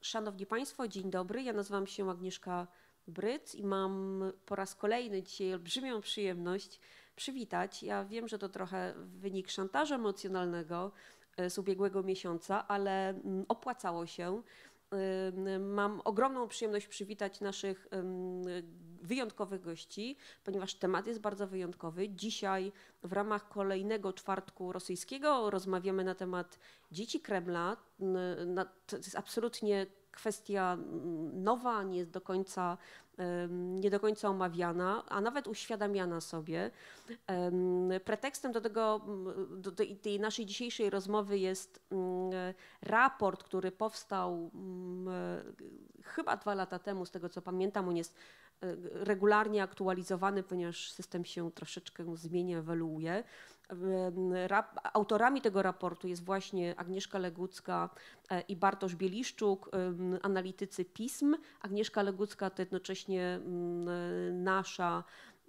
Szanowni Państwo, dzień dobry. Ja nazywam się Agnieszka Bryc i mam po raz kolejny dzisiaj olbrzymią przyjemność przywitać. Ja wiem, że to trochę wynik szantażu emocjonalnego z ubiegłego miesiąca, ale opłacało się. Mam ogromną przyjemność przywitać naszych wyjątkowych gości, ponieważ temat jest bardzo wyjątkowy. Dzisiaj w ramach kolejnego czwartku rosyjskiego rozmawiamy na temat dzieci Kremla. To jest absolutnie kwestia nowa, nie do końca omawiana, a nawet uświadamiana sobie. Pretekstem do tej naszej dzisiejszej rozmowy jest raport, który powstał chyba 2 lata temu, z tego co pamiętam. On jest regularnie aktualizowany, ponieważ system się troszeczkę zmienia, ewoluuje. Autorami tego raportu jest właśnie Agnieszka Legucka i Bartosz Bieliszczuk, analitycy PISM. Agnieszka Legucka to jednocześnie nasza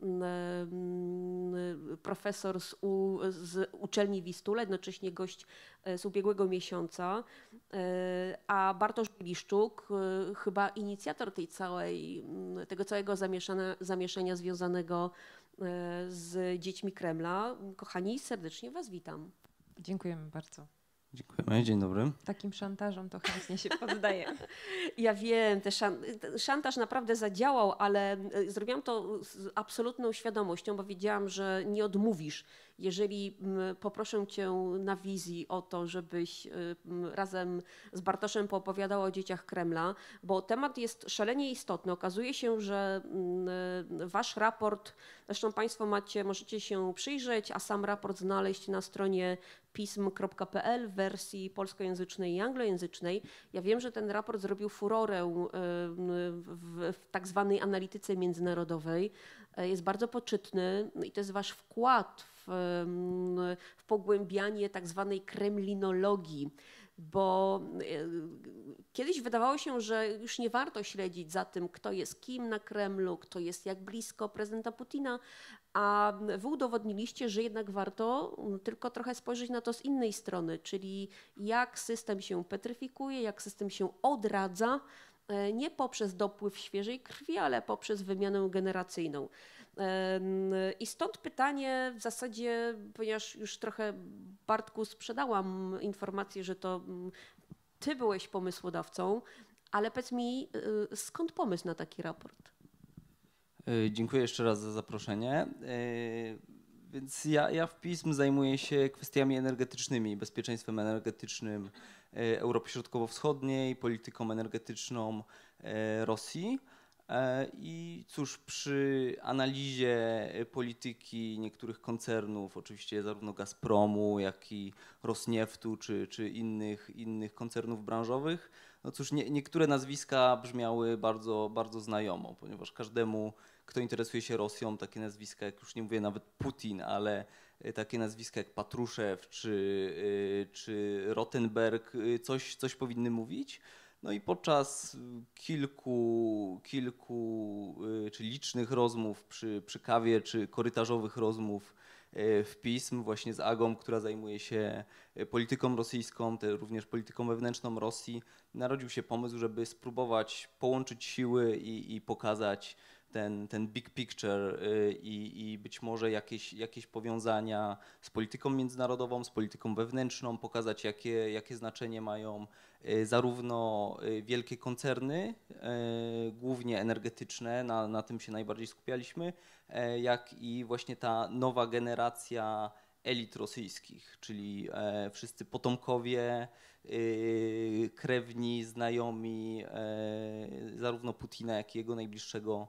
profesor z uczelni Wistula, jednocześnie gość z ubiegłego miesiąca, a Bartosz Bieliszczuk, chyba inicjator tego całego zamieszania związanego z dziećmi Kremla. Kochani, serdecznie Was witam. Dziękujemy bardzo. Dziękujemy, dzień dobry. Takim szantażom to chętnie się poddaję. Ja wiem, szantaż naprawdę zadziałał, ale zrobiłam to z absolutną świadomością, bo wiedziałam, że nie odmówisz, jeżeli poproszę Cię na wizji o to, żebyś razem z Bartoszem poopowiadał o dzieciach Kremla, bo temat jest szalenie istotny. Okazuje się, że Wasz raport, zresztą Państwo możecie się przyjrzeć, a sam raport znaleźć na stronie pism.pl w wersji polskojęzycznej i anglojęzycznej. Ja wiem, że ten raport zrobił furorę w tak zwanej analityce międzynarodowej. Jest bardzo poczytny i to jest Wasz wkład w pogłębianie tak zwanej kremlinologii, bo kiedyś wydawało się, że już nie warto śledzić za tym, kto jest kim na Kremlu, kto jest jak blisko prezydenta Putina, a wy udowodniliście, że jednak warto tylko trochę spojrzeć na to z innej strony, czyli jak system się petryfikuje, jak system się odradza, nie poprzez dopływ świeżej krwi, ale poprzez wymianę generacyjną. I stąd pytanie w zasadzie, ponieważ już trochę Bartku sprzedałam informację, że to Ty byłeś pomysłodawcą, ale powiedz mi, skąd pomysł na taki raport? Dziękuję jeszcze raz za zaproszenie. Więc ja w PISM zajmuję się kwestiami energetycznymi, bezpieczeństwem energetycznym Europy Środkowo-Wschodniej, polityką energetyczną Rosji. I cóż, przy analizie polityki niektórych koncernów, oczywiście zarówno Gazpromu, jak i Rosnieftu czy innych koncernów branżowych, no cóż, niektóre nazwiska brzmiały bardzo, bardzo znajomo, ponieważ każdemu, kto interesuje się Rosją, takie nazwiska, jak już nie mówię nawet Putin, ale takie nazwiska jak Patruszew czy Rottenberg coś powinny mówić. No i podczas kilku czy licznych rozmów przy kawie czy korytarzowych rozmów w PISM właśnie z Agą, która zajmuje się polityką rosyjską, również polityką wewnętrzną Rosji, narodził się pomysł, żeby spróbować połączyć siły i pokazać ten big picture i być może jakieś powiązania z polityką międzynarodową, z polityką wewnętrzną, pokazać jakie znaczenie mają zarówno wielkie koncerny, głównie energetyczne, na tym się najbardziej skupialiśmy, jak i właśnie ta nowa generacja elit rosyjskich, czyli wszyscy potomkowie, krewni, znajomi zarówno Putina, jak i jego najbliższego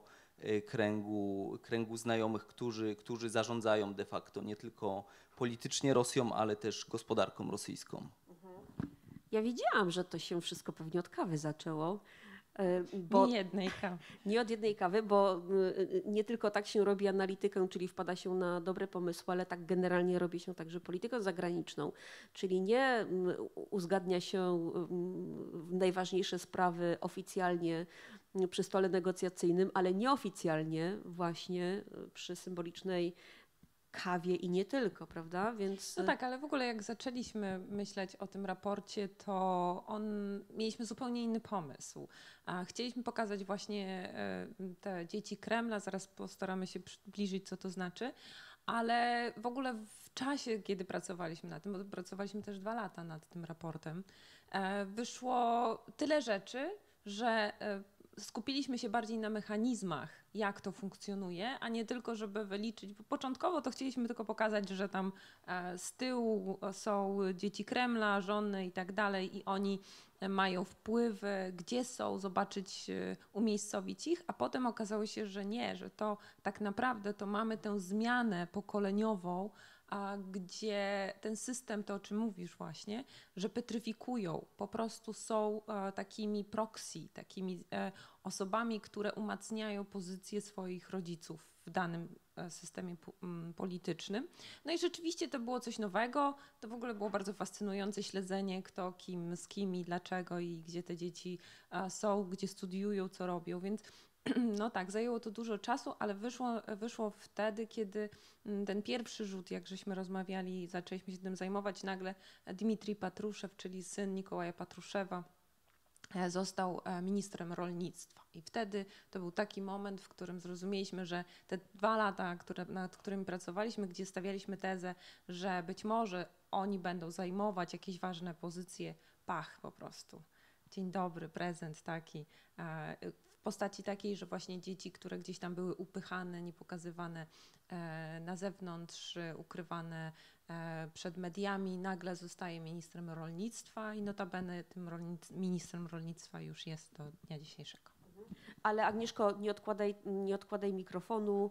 kręgu znajomych, którzy zarządzają de facto nie tylko politycznie Rosją, ale też gospodarką rosyjską. Ja wiedziałam, że to się wszystko pewnie od kawy zaczęło. Nie od jednej kawy, bo nie tylko tak się robi analitykę, czyli wpada się na dobre pomysły, ale tak generalnie robi się także politykę zagraniczną, czyli nie uzgadnia się najważniejsze sprawy oficjalnie przy stole negocjacyjnym, ale nieoficjalnie właśnie przy symbolicznej kawie i nie tylko, prawda? Więc... No tak, ale w ogóle jak zaczęliśmy myśleć o tym raporcie, to mieliśmy zupełnie inny pomysł. Chcieliśmy pokazać właśnie te dzieci Kremla, zaraz postaramy się przybliżyć, co to znaczy, ale w ogóle w czasie, kiedy pracowaliśmy nad tym, bo pracowaliśmy też 2 lata nad tym raportem, wyszło tyle rzeczy, że skupiliśmy się bardziej na mechanizmach, jak to funkcjonuje, a nie tylko, żeby wyliczyć. Bo początkowo to chcieliśmy tylko pokazać, że tam z tyłu są dzieci Kremla, żony i tak dalej i oni mają wpływy, gdzie są, zobaczyć, umiejscowić ich, a potem okazało się, że nie, że to tak naprawdę to mamy tę zmianę pokoleniową, gdzie ten system, to o czym mówisz właśnie, że petryfikują, po prostu są takimi proxy, takimi osobami, które umacniają pozycję swoich rodziców w danym systemie politycznym. No i rzeczywiście to było coś nowego, to w ogóle było bardzo fascynujące śledzenie, kto kim, z kim i dlaczego i gdzie te dzieci są, gdzie studiują, co robią, więc no tak, zajęło to dużo czasu, ale wyszło wtedy, kiedy ten pierwszy rzut, jak żeśmy rozmawiali, zaczęliśmy się tym zajmować, nagle Dmitrij Patruszew, czyli syn Nikołaja Patruszewa, został ministrem rolnictwa. I wtedy to był taki moment, w którym zrozumieliśmy, że te 2 lata, nad którymi pracowaliśmy, gdzie stawialiśmy tezę, że być może oni będą zajmować jakieś ważne pozycje, pach po prostu. Dzień dobry, prezent taki. W postaci takiej, że właśnie dzieci, które gdzieś tam były upychane, niepokazywane na zewnątrz, ukrywane przed mediami, nagle zostaje ministrem rolnictwa i notabene tym ministrem rolnictwa już jest do dnia dzisiejszego. Ale Agnieszko, nie odkładaj mikrofonu,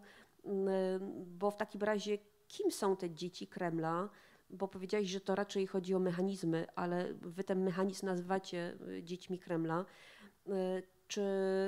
bo w takim razie kim są te dzieci Kremla? Bo powiedziałaś, że to raczej chodzi o mechanizmy, ale wy ten mechanizm nazywacie dziećmi Kremla. Czy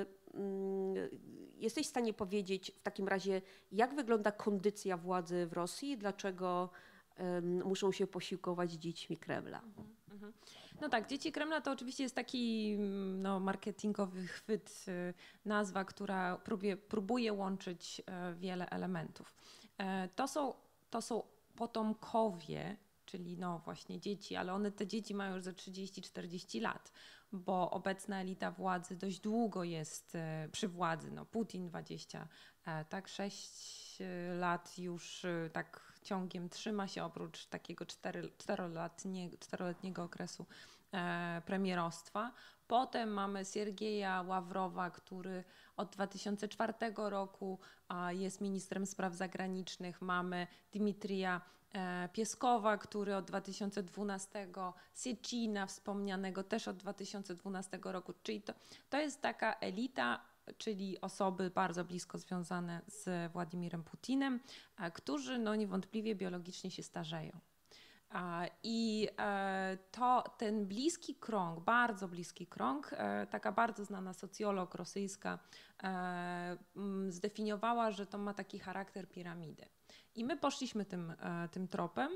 jesteś w stanie powiedzieć w takim razie, jak wygląda kondycja władzy w Rosji? Dlaczego muszą się posiłkować dziećmi Kremla? No tak, dzieci Kremla to oczywiście jest taki marketingowy chwyt, nazwa, która próbuje łączyć wiele elementów. To są potomkowie, czyli no właśnie dzieci, ale te dzieci mają już za 30-40 lat, bo obecna elita władzy dość długo jest przy władzy. No Putin 6 lat już tak ciągiem trzyma się, oprócz takiego 4-letniego okresu premierostwa. Potem mamy Siergieja Ławrowa, który od 2004 roku jest ministrem spraw zagranicznych. Mamy Dmitrija Pieskowa, który od 2012, Siecina wspomnianego też od 2012 roku. Czyli to jest taka elita, czyli osoby bardzo blisko związane z Władimirem Putinem, którzy no niewątpliwie biologicznie się starzeją. I ten bliski krąg, bardzo bliski krąg, taka bardzo znana socjolog rosyjska zdefiniowała, że to ma taki charakter piramidy. I my poszliśmy tym tropem,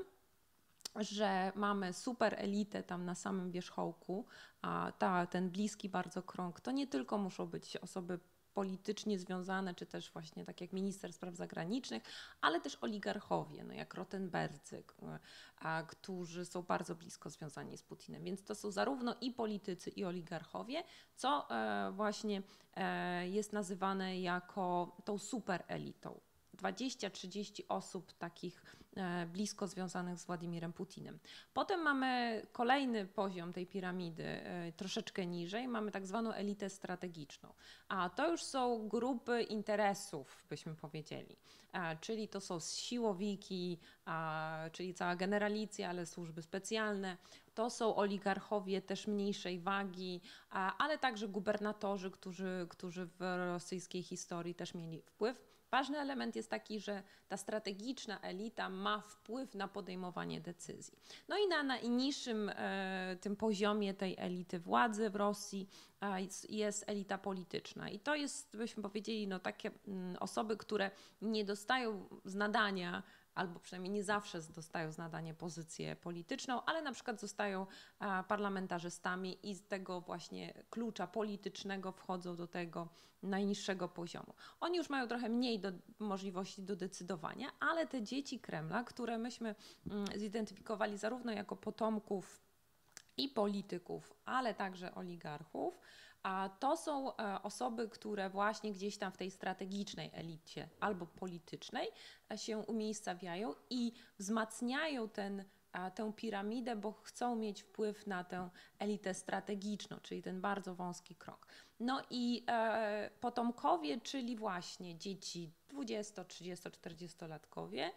że mamy super elitę tam na samym wierzchołku, a ten bliski bardzo krąg to nie tylko muszą być osoby politycznie związane, czy też właśnie tak jak minister spraw zagranicznych, ale też oligarchowie, no jak Rotenbergzy, którzy są bardzo blisko związani z Putinem. Więc to są zarówno i politycy, i oligarchowie, co właśnie jest nazywane jako tą super elitą. 20-30 osób takich blisko związanych z Władimirem Putinem. Potem mamy kolejny poziom tej piramidy, troszeczkę niżej, mamy tak zwaną elitę strategiczną. A to już są grupy interesów, byśmy powiedzieli. Czyli to są siłowiki, czyli cała generalicja, ale służby specjalne. To są oligarchowie też mniejszej wagi, ale także gubernatorzy, którzy w rosyjskiej historii też mieli wpływ. Ważny element jest taki, że ta strategiczna elita ma wpływ na podejmowanie decyzji. No i na najniższym tym poziomie tej elity władzy w Rosji jest elita polityczna. I to jest, byśmy powiedzieli, no takie osoby, które nie dostają z nadania albo przynajmniej nie zawsze dostają z nadania pozycję polityczną, ale na przykład zostają parlamentarzystami i z tego właśnie klucza politycznego wchodzą do tego najniższego poziomu. Oni już mają trochę mniej możliwości do decydowania, ale te dzieci Kremla, które myśmy zidentyfikowali zarówno jako potomków i polityków, ale także oligarchów, a to są osoby, które właśnie gdzieś tam w tej strategicznej elicie albo politycznej się umiejscawiają i wzmacniają tę piramidę, bo chcą mieć wpływ na tę elitę strategiczną, czyli ten bardzo wąski krąg. No i potomkowie, czyli właśnie dzieci 20, 30, 40-latkowie,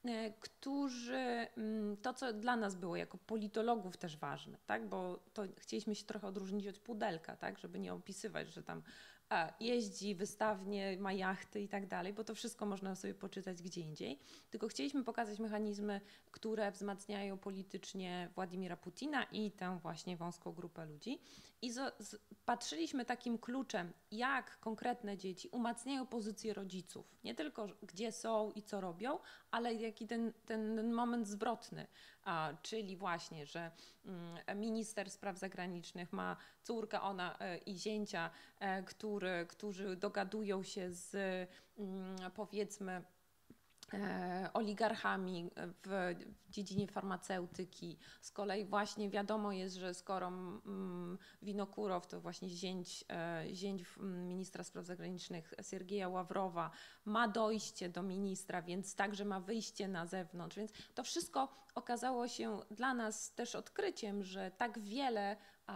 którzy, to co dla nas było jako politologów też ważne, tak? Bo to chcieliśmy się trochę odróżnić od Pudelka, tak? Żeby nie opisywać, że tam jeździ wystawnie, ma jachty i tak dalej, bo to wszystko można sobie poczytać gdzie indziej, tylko chcieliśmy pokazać mechanizmy, które wzmacniają politycznie Władimira Putina i tę właśnie wąską grupę ludzi i patrzyliśmy takim kluczem, jak konkretne dzieci umacniają pozycję rodziców, nie tylko gdzie są i co robią, ale jaki ten moment zwrotny, czyli właśnie, że minister spraw zagranicznych ma córkę, ona i zięcia, którzy dogadują się z powiedzmy oligarchami w dziedzinie farmaceutyki. Z kolei właśnie wiadomo jest, że skoro Winokurow, to właśnie zięć ministra spraw zagranicznych Siergieja Ławrowa, ma dojście do ministra, więc także ma wyjście na zewnątrz. Więc to wszystko okazało się dla nas też odkryciem, że tak wiele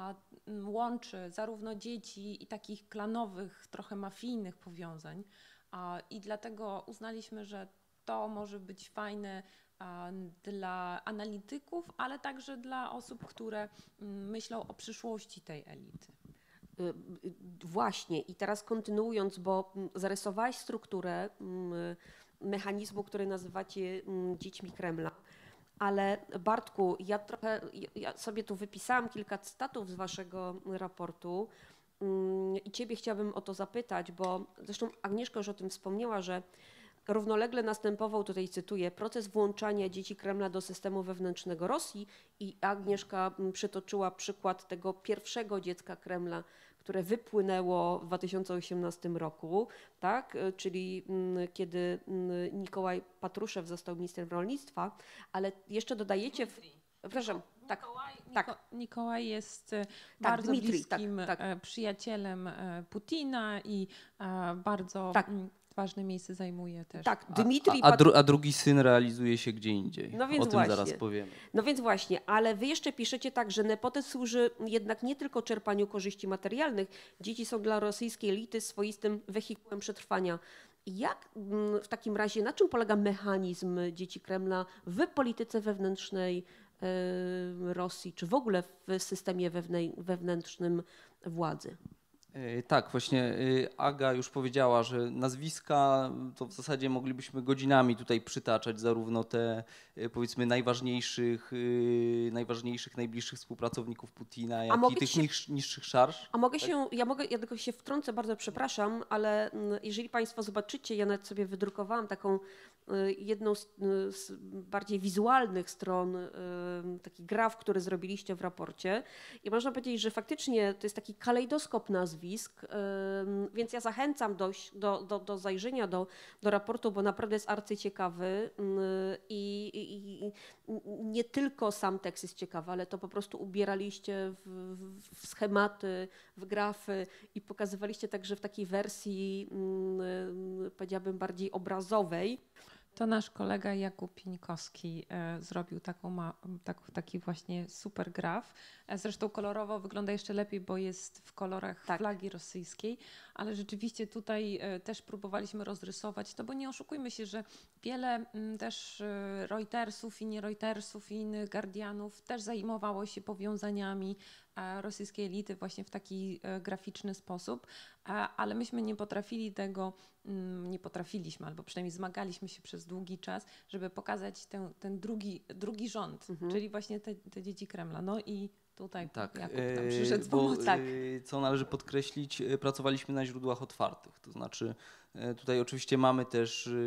łączy zarówno dzieci i takich klanowych, trochę mafijnych powiązań. I dlatego uznaliśmy, że to może być fajne dla analityków, ale także dla osób, które myślą o przyszłości tej elity. Właśnie i teraz kontynuując, bo zarysowałaś strukturę mechanizmu, który nazywacie dziećmi Kremla, ale Bartku, ja sobie tu wypisałam kilka cytatów z waszego raportu i ciebie chciałabym o to zapytać, bo zresztą Agnieszka już o tym wspomniała, że równolegle następował, tutaj cytuję, proces włączania dzieci Kremla do systemu wewnętrznego Rosji i Agnieszka przytoczyła przykład tego pierwszego dziecka Kremla, które wypłynęło w 2018 roku, tak? Czyli kiedy Nikołaj Patruszew został ministrem rolnictwa, ale jeszcze dodajecie... Przepraszam, tak. Nikołaj jest bardzo Dmitrij, bliskim przyjacielem Putina i bardzo... ważne miejsce zajmuje też. Tak, Dmitrij a drugi syn realizuje się gdzie indziej. No więc o tym właśnie. zaraz powiemy. No więc właśnie, ale wy jeszcze piszecie tak, że nepotyzm służy jednak nie tylko czerpaniu korzyści materialnych. Dzieci są dla rosyjskiej elity swoistym wehikułem przetrwania. Jak w takim razie, na czym polega mechanizm dzieci Kremla w polityce wewnętrznej Rosji, czy w ogóle w systemie wewnętrznym władzy? Tak, właśnie Aga już powiedziała, że nazwiska to w zasadzie moglibyśmy godzinami tutaj przytaczać, zarówno te powiedzmy najważniejszych, najbliższych współpracowników Putina, jak i tych niższych szarż. Ja tylko się wtrącę, bardzo przepraszam, ale jeżeli Państwo zobaczycie, ja nawet sobie wydrukowałam taką jedną z bardziej wizualnych stron, taki graf, który zrobiliście w raporcie i można powiedzieć, że faktycznie to jest taki kalejdoskop nazwisk, więc ja zachęcam do zajrzenia do raportu, bo naprawdę jest arcyciekawy i nie tylko sam tekst jest ciekawy, ale to po prostu ubieraliście w schematy, w grafy i pokazywaliście także w takiej wersji, powiedziałabym, bardziej obrazowej. To nasz kolega Jakub Pieńkowski zrobił taki właśnie super graf. Zresztą kolorowo wygląda jeszcze lepiej, bo jest w kolorach flagi rosyjskiej, ale rzeczywiście tutaj też próbowaliśmy rozrysować to, bo nie oszukujmy się, że wiele też Reutersów i nie Reutersów i innych Guardianów też zajmowało się powiązaniami rosyjskiej elity właśnie w taki graficzny sposób, ale myśmy nie potrafiliśmy, albo przynajmniej zmagaliśmy się przez długi czas, żeby pokazać ten drugi rząd, czyli właśnie te dzieci Kremla. No i tutaj Jakub tam przyszedł z pomocą. Co należy podkreślić, pracowaliśmy na źródłach otwartych, to znaczy tutaj oczywiście mamy też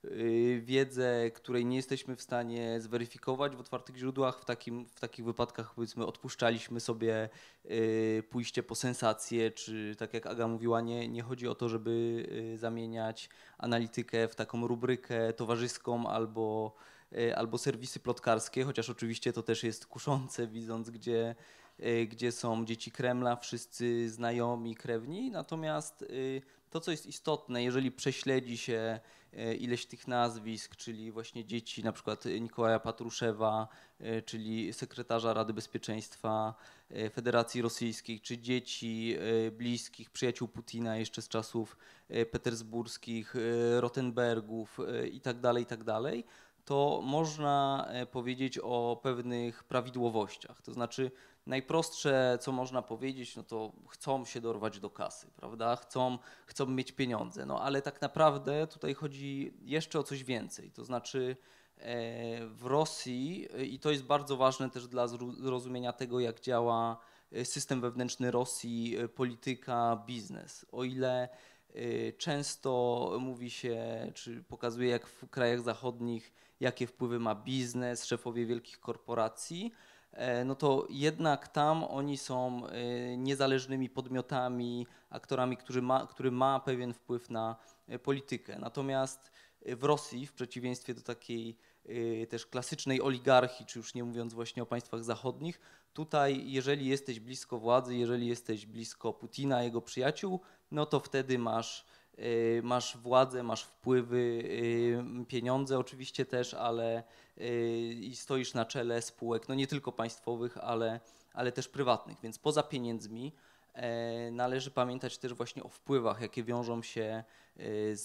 wiedzę, której nie jesteśmy w stanie zweryfikować w otwartych źródłach. W takich wypadkach, powiedzmy, odpuszczaliśmy sobie pójście po sensację, czy tak jak Aga mówiła, nie chodzi o to, żeby zamieniać analitykę w taką rubrykę towarzyską albo serwisy plotkarskie, chociaż oczywiście to też jest kuszące, widząc, gdzie są dzieci Kremla, wszyscy znajomi, krewni. Natomiast to, co jest istotne, jeżeli prześledzi się ileś tych nazwisk, czyli właśnie dzieci na przykład Nikołaja Patruszewa, czyli sekretarza Rady Bezpieczeństwa Federacji Rosyjskiej, czy dzieci bliskich przyjaciół Putina jeszcze z czasów petersburskich, Rotenbergów itd., to można powiedzieć o pewnych prawidłowościach. To znaczy najprostsze, co można powiedzieć, no to chcą się dorwać do kasy, prawda? Chcą mieć pieniądze, no ale tak naprawdę tutaj chodzi jeszcze o coś więcej. To znaczy w Rosji, i to jest bardzo ważne też dla zrozumienia tego, jak działa system wewnętrzny Rosji, polityka, biznes. O ile często mówi się, czy pokazuje, jak w krajach zachodnich, jakie wpływy ma biznes, szefowie wielkich korporacji, no to jednak tam oni są niezależnymi podmiotami, aktorami, który ma pewien wpływ na politykę. Natomiast w Rosji, w przeciwieństwie do takiej też klasycznej oligarchii, czy już nie mówiąc właśnie o państwach zachodnich, tutaj jeżeli jesteś blisko władzy, jeżeli jesteś blisko Putina, jego przyjaciół, no to wtedy masz władzę, masz wpływy, pieniądze oczywiście też, ale i stoisz na czele spółek, no nie tylko państwowych, ale też prywatnych. Więc poza pieniędzmi należy pamiętać też właśnie o wpływach, jakie wiążą się z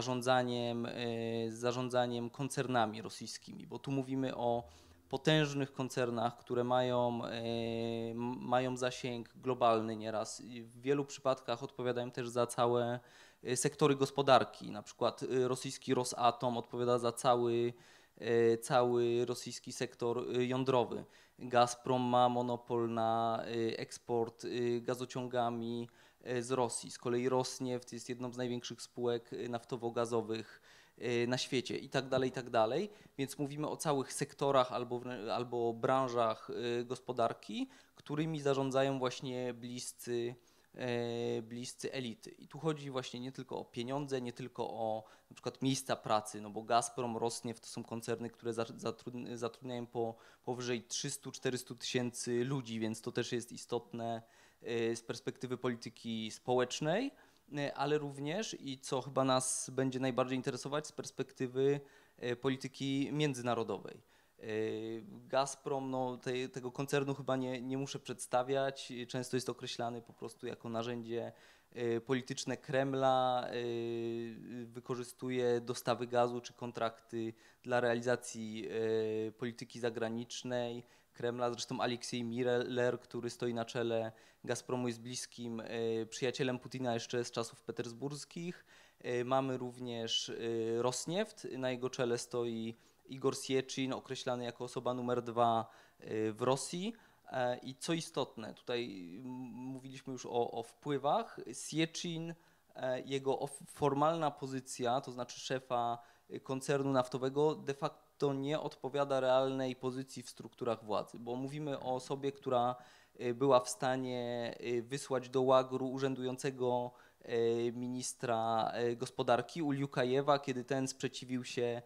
zarządzaniem koncernami rosyjskimi, bo tu mówimy o potężnych koncernach, które mają zasięg globalny nieraz. W wielu przypadkach odpowiadają też za całe sektory gospodarki. Na przykład rosyjski Rosatom odpowiada za cały rosyjski sektor jądrowy. Gazprom ma monopol na eksport gazociągami z Rosji. Z kolei Rosnieft jest jedną z największych spółek naftowo-gazowych na świecie i tak dalej. Więc mówimy o całych sektorach albo branżach gospodarki, którymi zarządzają właśnie bliscy elity. I tu chodzi właśnie nie tylko o pieniądze, nie tylko o na przykład miejsca pracy, no bo Gazprom, Rosnieft to są koncerny, które zatrudniają powyżej 300-400 tysięcy ludzi, więc to też jest istotne z perspektywy polityki społecznej, ale również i co chyba nas będzie najbardziej interesować z perspektywy polityki międzynarodowej. Gazprom, no, tego koncernu chyba nie muszę przedstawiać. Często jest określany po prostu jako narzędzie polityczne Kremla, wykorzystuje dostawy gazu czy kontrakty dla realizacji polityki zagranicznej Kremla. Zresztą Aleksiej Miller, który stoi na czele Gazpromu, jest bliskim przyjacielem Putina jeszcze z czasów petersburskich. Mamy również Rosnieft, na jego czele stoi Igor Sieczyn, określany jako osoba numer 2 w Rosji. I co istotne, tutaj mówiliśmy już o wpływach. Sieczyn, jego formalna pozycja, to znaczy szefa koncernu naftowego, de facto nie odpowiada realnej pozycji w strukturach władzy, bo mówimy o osobie, która była w stanie wysłać do łagru urzędującego ministra gospodarki Uliukajewa, kiedy ten sprzeciwił się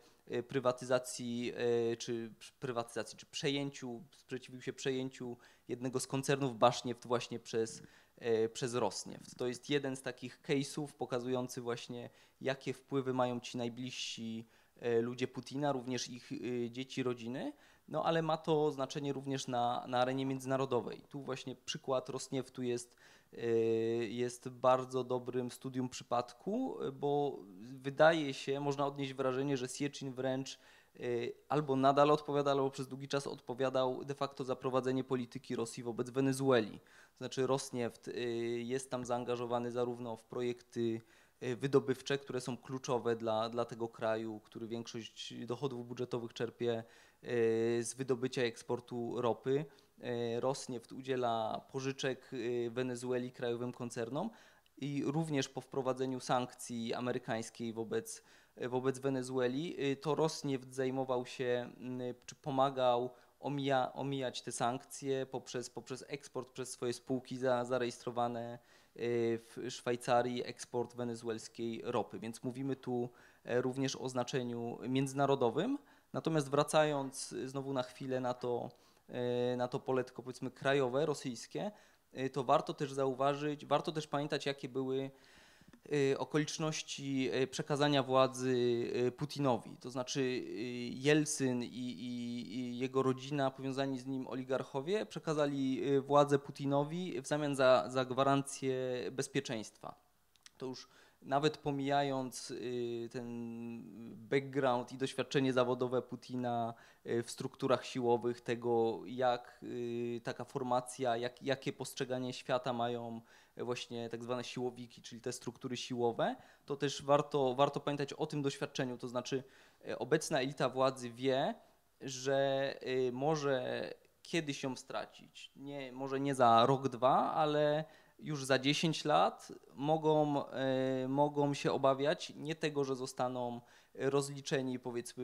sprzeciwił się przejęciu jednego z koncernów Basznieft właśnie przez Rosnieft. To jest jeden z takich case'ów pokazujący właśnie, jakie wpływy mają ci najbliżsi ludzie Putina, również ich dzieci, rodziny, no ale ma to znaczenie również na arenie międzynarodowej. Tu właśnie przykład Rosnieftu jest bardzo dobrym studium przypadku, bo wydaje się, można odnieść wrażenie, że Sieczyn wręcz albo nadal odpowiada, albo przez długi czas odpowiadał de facto za prowadzenie polityki Rosji wobec Wenezueli. To znaczy Rosnieft jest tam zaangażowany zarówno w projekty wydobywcze, które są kluczowe dla tego kraju, który większość dochodów budżetowych czerpie z wydobycia i eksportu ropy. Rosnieft udziela pożyczek Wenezueli, krajowym koncernom, i również po wprowadzeniu sankcji amerykańskiej wobec Wenezueli, to Rosneft zajmował się, czy pomagał omijać te sankcje poprzez eksport przez swoje spółki zarejestrowane w Szwajcarii, eksport wenezuelskiej ropy. Więc mówimy tu również o znaczeniu międzynarodowym. Natomiast wracając znowu na chwilę na to pole tylko powiedzmy krajowe, rosyjskie, to warto też zauważyć, warto też pamiętać, jakie były okoliczności przekazania władzy Putinowi. To znaczy Jelcyn i jego rodzina, powiązani z nim oligarchowie, przekazali władzę Putinowi w zamian za gwarancję bezpieczeństwa. To już nawet pomijając ten background i doświadczenie zawodowe Putina w strukturach siłowych, tego jak taka formacja, jakie postrzeganie świata mają właśnie tak zwane siłowiki, czyli te struktury siłowe, to też warto pamiętać o tym doświadczeniu. To znaczy obecna elita władzy wie, że może kiedyś ją stracić. Może nie za rok, dwa, ale już za 10 lat mogą się obawiać nie tego, że zostaną rozliczeni powiedzmy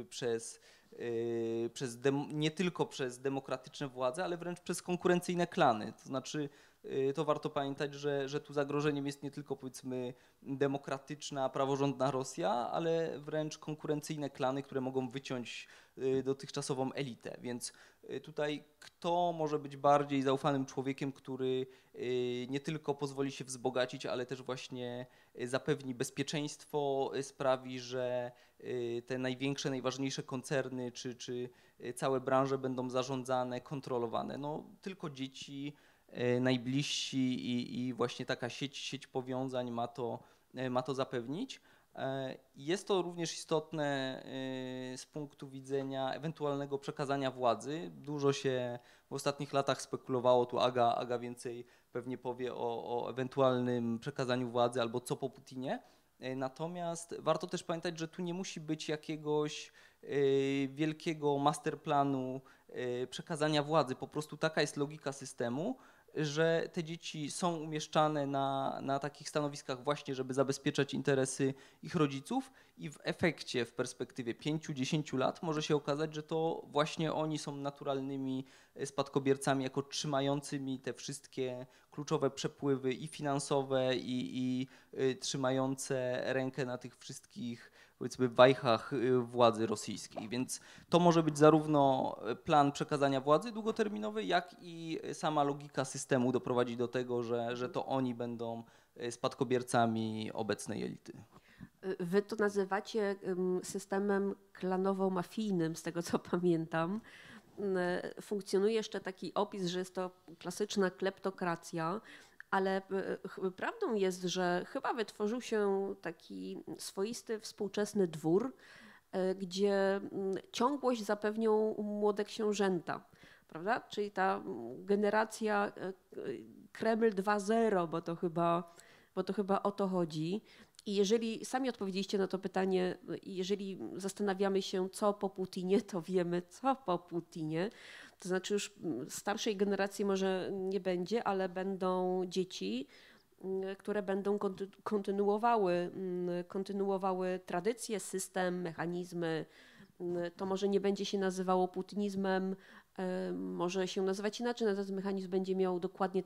nie tylko przez demokratyczne władze, ale wręcz przez konkurencyjne klany. To znaczy to warto pamiętać, że tu zagrożeniem jest nie tylko powiedzmy demokratyczna, praworządna Rosja, ale wręcz konkurencyjne klany, które mogą wyciąć dotychczasową elitę. Więc tutaj kto może być bardziej zaufanym człowiekiem, który nie tylko pozwoli się wzbogacić, ale też właśnie zapewni bezpieczeństwo, sprawi, że te największe, najważniejsze koncerny czy całe branże będą zarządzane, kontrolowane. No, tylko dzieci, najbliżsi i właśnie taka sieć powiązań ma to zapewnić. Jest to również istotne z punktu widzenia ewentualnego przekazania władzy. Dużo się w ostatnich latach spekulowało, tu Aga więcej pewnie powie o ewentualnym przekazaniu władzy albo co po Putinie. Natomiast warto też pamiętać, że tu nie musi być jakiegoś wielkiego masterplanu przekazania władzy. Po prostu taka jest logika systemu, że te dzieci są umieszczane na takich stanowiskach właśnie, żeby zabezpieczać interesy ich rodziców i w efekcie, w perspektywie 5-10 lat może się okazać, że to właśnie oni są naturalnymi spadkobiercami, jako trzymającymi te wszystkie kluczowe przepływy i finansowe i trzymające rękę na tych wszystkich powiedzmy wajchach władzy rosyjskiej. Więc to może być zarówno plan przekazania władzy długoterminowej, jak i sama logika systemu doprowadzi do tego, że to oni będą spadkobiercami obecnej elity. Wy to nazywacie systemem klanowo-mafijnym, z tego co pamiętam. Funkcjonuje jeszcze taki opis, że jest to klasyczna kleptokracja, ale prawdą jest, że chyba wytworzył się taki swoisty współczesny dwór, gdzie ciągłość zapewnią młode książęta, prawda? Czyli ta generacja Kreml 2.0, bo to chyba o to chodzi. I jeżeli sami odpowiedzieliście na to pytanie, jeżeli zastanawiamy się, co po Putinie, to wiemy, co po Putinie. To znaczy już starszej generacji może nie będzie, ale będą dzieci, które będą kontynuowały tradycje, system, mechanizmy. To może nie będzie się nazywało putinizmem, może się nazywać inaczej, natomiast mechanizm będzie miał dokładnie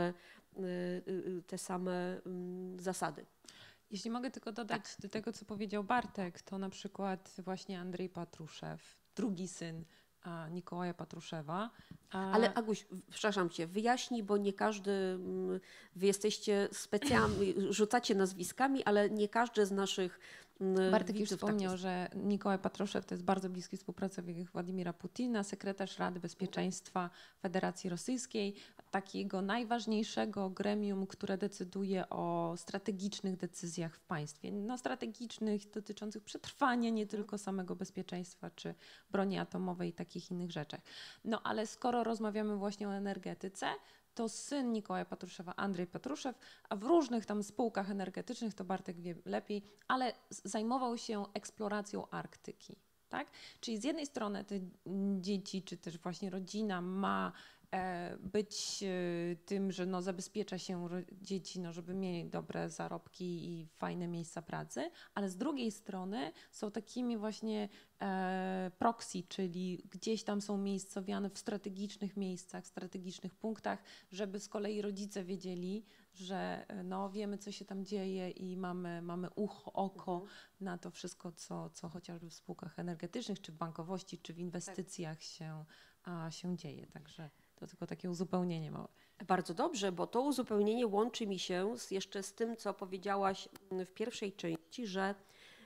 te same zasady. Jeśli mogę tylko dodać do tego, co powiedział Bartek, to na przykład właśnie Andrzej Patruszew, drugi syn Nikołaja Patruszewa. Ale Aguś, przepraszam cię, wyjaśnij, bo nie każdy, wy jesteście specjalnie, rzucacie nazwiskami, ale nie każdy z naszych Bartek już wspomniał, że Nikołaj Patruszew to jest bardzo bliski współpracownik Władimira Putina, sekretarz Rady Bezpieczeństwa Federacji Rosyjskiej, takiego najważniejszego gremium, które decyduje o strategicznych decyzjach w państwie. No, strategicznych, dotyczących przetrwania nie tylko samego bezpieczeństwa czy broni atomowej i takich innych rzeczach. No ale skoro rozmawiamy właśnie o energetyce, to syn Nikołaja Patruszewa, Andrzej Patruszew, a w różnych tam spółkach energetycznych, to Bartek wie lepiej, ale zajmował się eksploracją Arktyki. Tak? Czyli z jednej strony te dzieci, czy też właśnie rodzina ma być tym, że no, zabezpiecza się dzieci, no, żeby mieli dobre zarobki i fajne miejsca pracy, ale z drugiej strony są takimi właśnie proxy, czyli gdzieś tam są miejscowiane w strategicznych miejscach, w strategicznych punktach, żeby z kolei rodzice wiedzieli, że no, wiemy, co się tam dzieje i mamy ucho, oko na to wszystko, co chociażby w spółkach energetycznych, czy w bankowości, czy w inwestycjach się dzieje. Także to tylko takie uzupełnienie małe. Bardzo dobrze, bo to uzupełnienie łączy mi się jeszcze z tym, co powiedziałaś w pierwszej części, że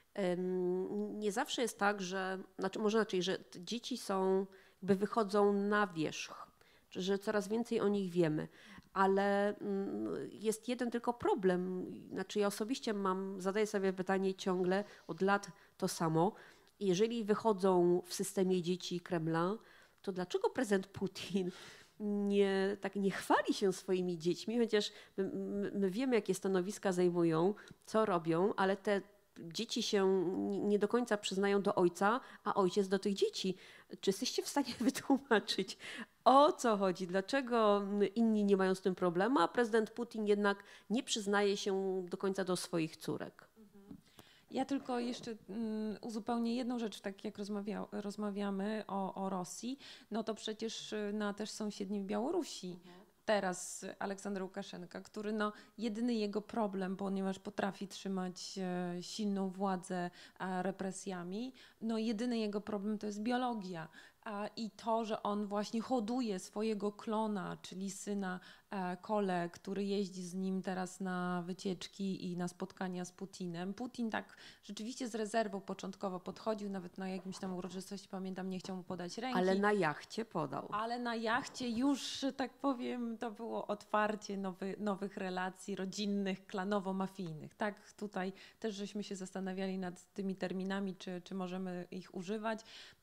nie zawsze jest tak, że, może inaczej, że dzieci wychodzą na wierzch, że coraz więcej o nich wiemy, ale jest jeden tylko problem. Znaczy ja osobiście zadaję sobie pytanie ciągle, od lat to samo. Jeżeli wychodzą w systemie dzieci Kremla, to dlaczego prezydent Putin nie chwali się swoimi dziećmi, chociaż my wiemy, jakie stanowiska zajmują, co robią, ale te dzieci się nie do końca przyznają do ojca, a ojciec do tych dzieci. Czy jesteście w stanie wytłumaczyć, o co chodzi? Dlaczego inni nie mają z tym problemu, a prezydent Putin jednak nie przyznaje się do końca do swoich córek? Ja tylko jeszcze uzupełnię jedną rzecz, tak jak rozmawiamy o Rosji, no to przecież na też sąsiedniej Białorusi teraz Aleksander Łukaszenka, który no jedyny jego problem, ponieważ potrafi trzymać silną władzę represjami, no jedyny jego problem to jest biologia. I to, że on właśnie hoduje swojego klona, czyli syna Kole, który jeździ z nim teraz na wycieczki i na spotkania z Putinem. Putin tak rzeczywiście z rezerwą początkowo podchodził, nawet na jakimś tam uroczystości, pamiętam, nie chciał mu podać ręki. Ale na jachcie podał. Ale na jachcie już, że tak powiem, to było otwarcie nowych relacji rodzinnych, klanowo-mafijnych. Tak, tutaj też żeśmy się zastanawiali nad tymi terminami, czy możemy ich używać,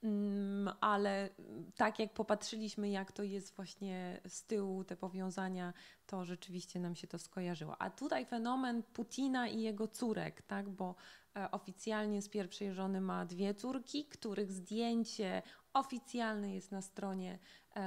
ale tak jak popatrzyliśmy, jak to jest właśnie z tyłu, te powiązania, to rzeczywiście nam się to skojarzyło. A tutaj fenomen Putina i jego córek, tak, bo oficjalnie z pierwszej żony ma 2 córki, których zdjęcie oficjalne jest na stronie,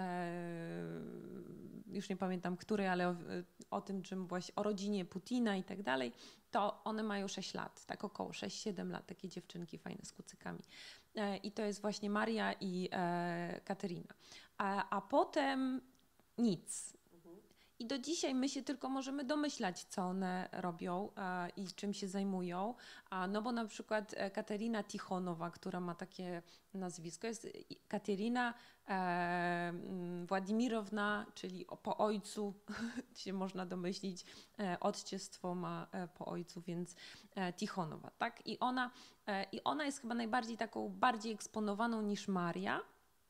już nie pamiętam której, ale o tym, czym właśnie o rodzinie Putina i tak dalej, to one mają 6 lat, tak około 6-7 lat, takie dziewczynki fajne z kucykami. I to jest właśnie Maria i Kateryna. A potem nic. I do dzisiaj my się tylko możemy domyślać, co one robią i czym się zajmują. No bo na przykład Kateryna Tichonowa, która ma takie nazwisko, jest Kateryna Władimirowna, czyli po ojcu, się można domyślić, odciestwo ma po ojcu, więc Tichonowa, tak? I ona jest chyba bardziej eksponowaną niż Maria,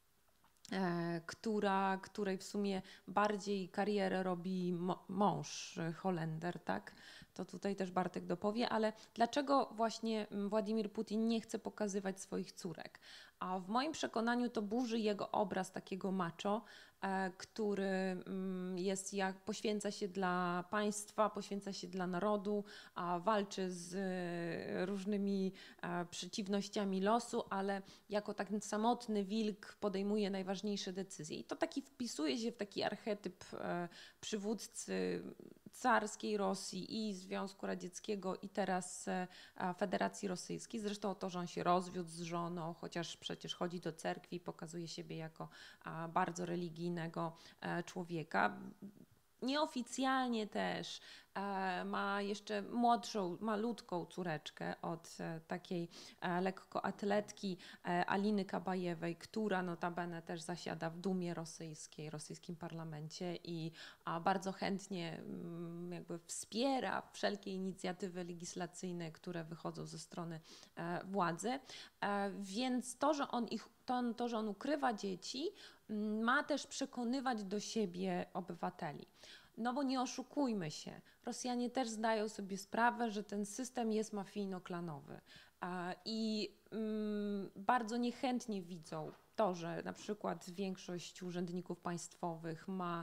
której w sumie bardziej karierę robi mąż Holender, tak? To tutaj też Bartek dopowie, ale dlaczego właśnie Władimir Putin nie chce pokazywać swoich córek? A w moim przekonaniu to burzy jego obraz takiego macho, który poświęca się dla państwa, poświęca się dla narodu, walczy z różnymi przeciwnościami losu, ale jako taki samotny wilk podejmuje najważniejsze decyzje. I to taki wpisuje się w taki archetyp przywódcy carskiej Rosji i Związku Radzieckiego i teraz Federacji Rosyjskiej. Zresztą to, że on się rozwiódł z żoną, chociaż przecież chodzi do cerkwi i pokazuje siebie jako bardzo religijnego człowieka. Nieoficjalnie też ma jeszcze młodszą, malutką córeczkę od takiej lekkoatletki Aliny Kabajewej, która notabene też zasiada w Dumie rosyjskiej, rosyjskim parlamencie i bardzo chętnie jakby wspiera wszelkie inicjatywy legislacyjne, które wychodzą ze strony władzy. Więc to, że on ukrywa dzieci, ma też przekonywać do siebie obywateli. No bo nie oszukujmy się, Rosjanie też zdają sobie sprawę, że ten system jest mafijno-klanowy i bardzo niechętnie widzą to, że na przykład większość urzędników państwowych ma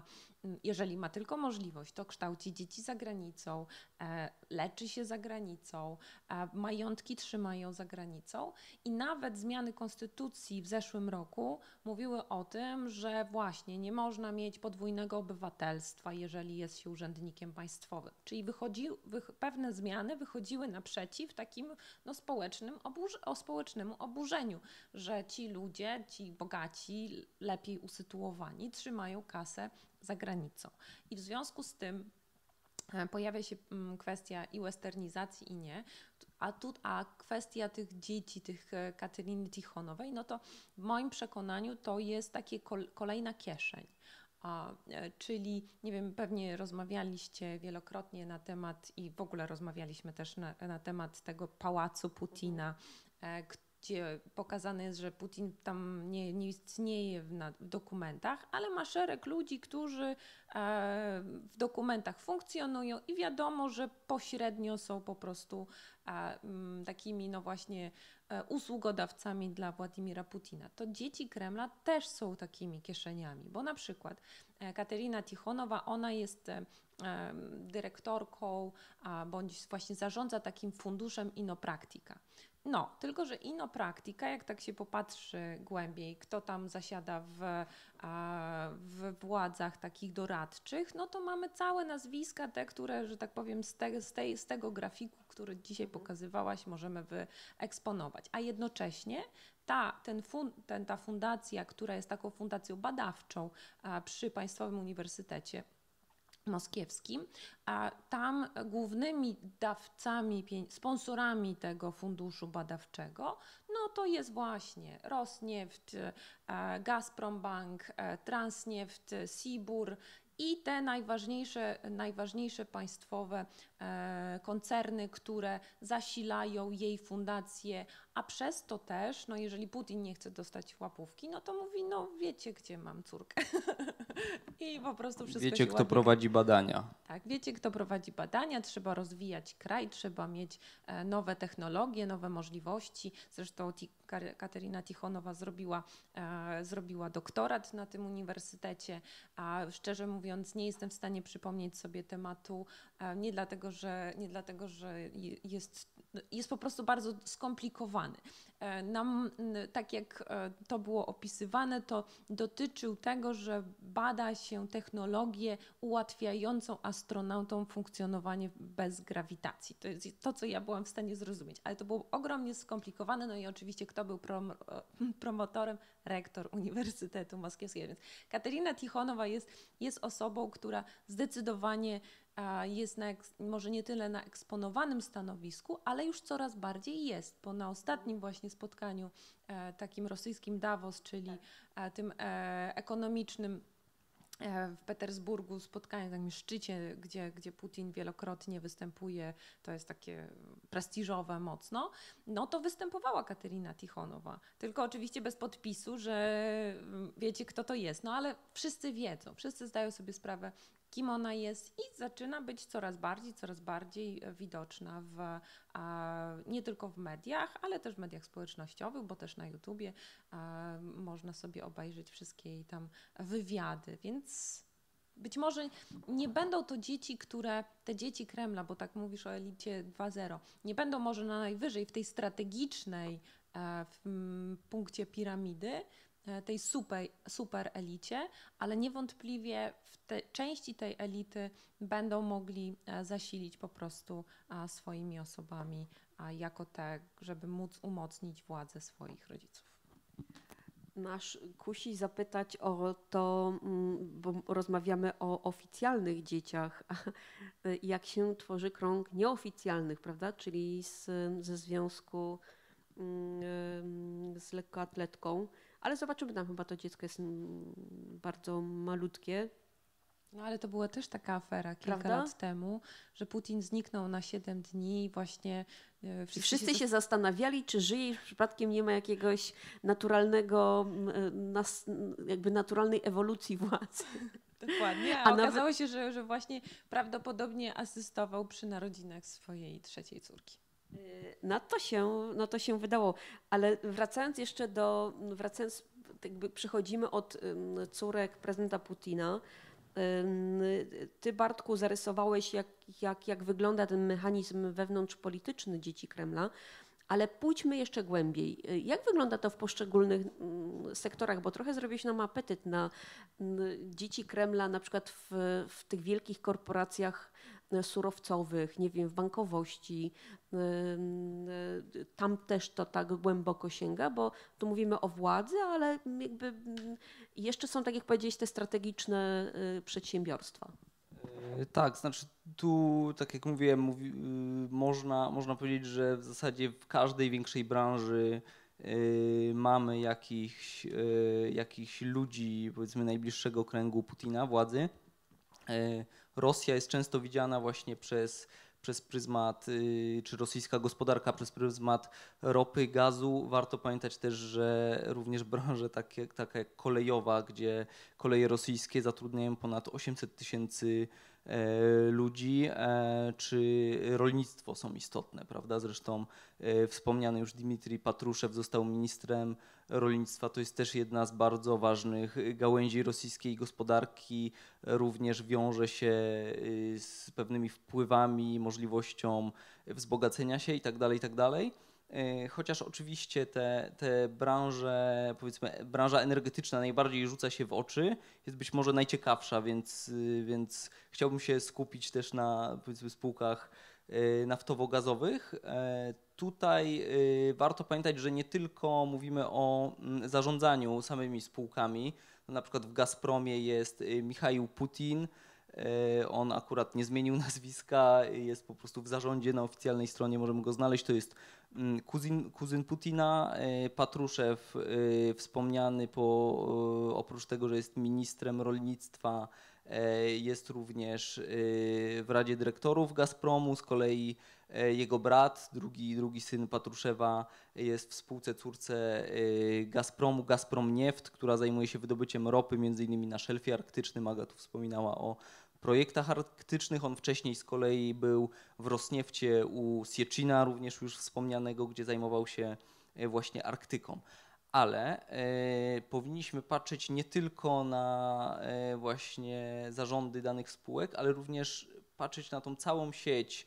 jeżeli ma tylko możliwość, to kształci dzieci za granicą, leczy się za granicą, majątki trzymają za granicą i nawet zmiany konstytucji w zeszłym roku mówiły o tym, że właśnie nie można mieć podwójnego obywatelstwa, jeżeli jest się urzędnikiem państwowym. Czyli pewne zmiany wychodziły naprzeciw takim społecznemu oburzeniu, że ci ludzie, ci bogaci, lepiej usytuowani trzymają kasę za granicą. I w związku z tym pojawia się kwestia i westernizacji i nie, a kwestia tych dzieci, tych Kateryny Tichonowej, no to w moim przekonaniu to jest takie kolejna kieszeń. Czyli, nie wiem, pewnie rozmawialiście wielokrotnie na temat i w ogóle rozmawialiśmy też na temat tego pałacu Putina, gdzie pokazane jest, że Putin tam nie istnieje w dokumentach, ale ma szereg ludzi, którzy w dokumentach funkcjonują i wiadomo, że pośrednio są po prostu takimi no właśnie usługodawcami dla Władimira Putina. To dzieci Kremla też są takimi kieszeniami, bo na przykład Kateryna Tichonowa, ona jest dyrektorką bądź właśnie zarządza takim funduszem Innopraktika. No, tylko że Innopraktika, jak tak się popatrzy głębiej, kto tam zasiada w władzach takich doradczych, no to mamy całe nazwiska, te, które, że tak powiem, z tego grafiku, który dzisiaj pokazywałaś, możemy wyeksponować. A jednocześnie ta fundacja, która jest taką fundacją badawczą przy Państwowym Uniwersytecie Moskiewskim, a tam głównymi dawcami, sponsorami tego funduszu badawczego, no to jest właśnie Rosnieft, Gazprombank, Transnieft, Sibur i te najważniejsze państwowe koncerny, które zasilają jej fundację, a przez to też, no jeżeli Putin nie chce dostać łapówki, no to mówi, no wiecie, gdzie mam córkę. I po prostu wszystko wiecie, się kto ładnie... prowadzi badania. Tak, wiecie, kto prowadzi badania, trzeba rozwijać kraj, trzeba mieć nowe technologie, nowe możliwości. Zresztą Kateryna Tichonowa zrobiła doktorat na tym uniwersytecie, a szczerze mówiąc nie jestem w stanie przypomnieć sobie tematu, nie dlatego, że jest po prostu bardzo skomplikowany. Tak jak to było opisywane, to dotyczył tego, że bada się technologię ułatwiającą astronautom funkcjonowanie bez grawitacji. To jest to, co ja byłam w stanie zrozumieć, ale to było ogromnie skomplikowane, no i oczywiście kto był promotorem? Rektor Uniwersytetu Moskiewskiego. Więc Kateryna Tichonowa jest osobą, która zdecydowanie jest może nie tyle na eksponowanym stanowisku, ale już coraz bardziej jest, bo na ostatnim właśnie spotkaniu takim rosyjskim Davos, czyli tym ekonomicznym w Petersburgu, spotkaniu, takim szczycie, gdzie Putin wielokrotnie występuje, to jest takie prestiżowe mocno, no to występowała Kateryna Tichonowa. Tylko oczywiście bez podpisu, że wiecie, kto to jest. No ale wszyscy wiedzą, wszyscy zdają sobie sprawę, kim ona jest i zaczyna być coraz bardziej widoczna nie tylko w mediach, ale też w mediach społecznościowych, bo też na YouTubie można sobie obejrzeć wszystkie jej tam wywiady, więc być może nie będą to te dzieci Kremla, bo tak mówisz o elicie 2.0, nie będą może na najwyżej w tej strategicznej punkcie piramidy, tej super elicie, ale niewątpliwie części tej elity będą mogli zasilić po prostu swoimi osobami jako te, żeby móc umocnić władzę swoich rodziców. Nasz kusi zapytać o to, bo rozmawiamy o oficjalnych dzieciach, jak się tworzy krąg nieoficjalnych, prawda? Czyli ze związku z lekkoatletką. Ale zobaczymy, tam chyba to dziecko jest bardzo malutkie. No ale to była też taka afera kilka lat temu, że Putin zniknął na 7 dni i właśnie wszyscy się zastanawiali, czy żyje i przypadkiem nie ma jakiegoś naturalnej ewolucji władzy. Dokładnie, a okazało się, że właśnie prawdopodobnie asystował przy narodzinach swojej trzeciej córki. No to się wydało, ale wracając jakby przechodzimy od córek prezydenta Putina, Ty, Bartku, zarysowałeś, jak wygląda ten mechanizm wewnątrzpolityczny dzieci Kremla, ale pójdźmy jeszcze głębiej. Jak wygląda to w poszczególnych sektorach? Bo trochę zrobiłeś nam apetyt na dzieci Kremla, na przykład w tych wielkich korporacjach surowcowych, nie wiem, w bankowości. Tam też to tak głęboko sięga, bo tu mówimy o władzy, ale jakby jeszcze są, tak jak powiedziałeś, te strategiczne przedsiębiorstwa. Tak, znaczy tu, tak jak mówiłem, można powiedzieć, że w zasadzie w każdej większej branży mamy jakichś ludzi, powiedzmy, najbliższego kręgu Putina, władzy. Rosja jest często widziana właśnie przez pryzmat, czy rosyjska gospodarka przez pryzmat ropy, gazu. Warto pamiętać też, że również branże takie jak kolejowa, gdzie koleje rosyjskie zatrudniają ponad 800 000 ludzi, czy rolnictwo są istotne, prawda? Zresztą wspomniany już Dmitrij Patruszew został ministrem rolnictwa. To jest też jedna z bardzo ważnych gałęzi rosyjskiej gospodarki. Również wiąże się z pewnymi wpływami, możliwością wzbogacenia się itd., itd. Chociaż oczywiście te branże, powiedzmy branża energetyczna najbardziej rzuca się w oczy, jest być może najciekawsza, więc chciałbym się skupić też na, powiedzmy, spółkach naftowo-gazowych. Tutaj warto pamiętać, że nie tylko mówimy o zarządzaniu samymi spółkami. Na przykład w Gazpromie jest Michaił Putin. On akurat nie zmienił nazwiska, jest po prostu w zarządzie, na oficjalnej stronie możemy go znaleźć. To jest kuzyn Putina. Patruszew, wspomniany, oprócz tego, że jest ministrem rolnictwa, jest również w Radzie Dyrektorów Gazpromu. Z kolei jego brat, drugi syn Patruszewa, jest w spółce córce Gazpromu, Gazprom Nieft, która zajmuje się wydobyciem ropy, między innymi na szelfie arktycznym. Aga tu wspominała o projektach arktycznych. On wcześniej z kolei był w Rosniefcie u Sieczina, również już wspomnianego, gdzie zajmował się właśnie Arktyką. Ale powinniśmy patrzeć nie tylko na właśnie zarządy danych spółek, ale również patrzeć na tą całą sieć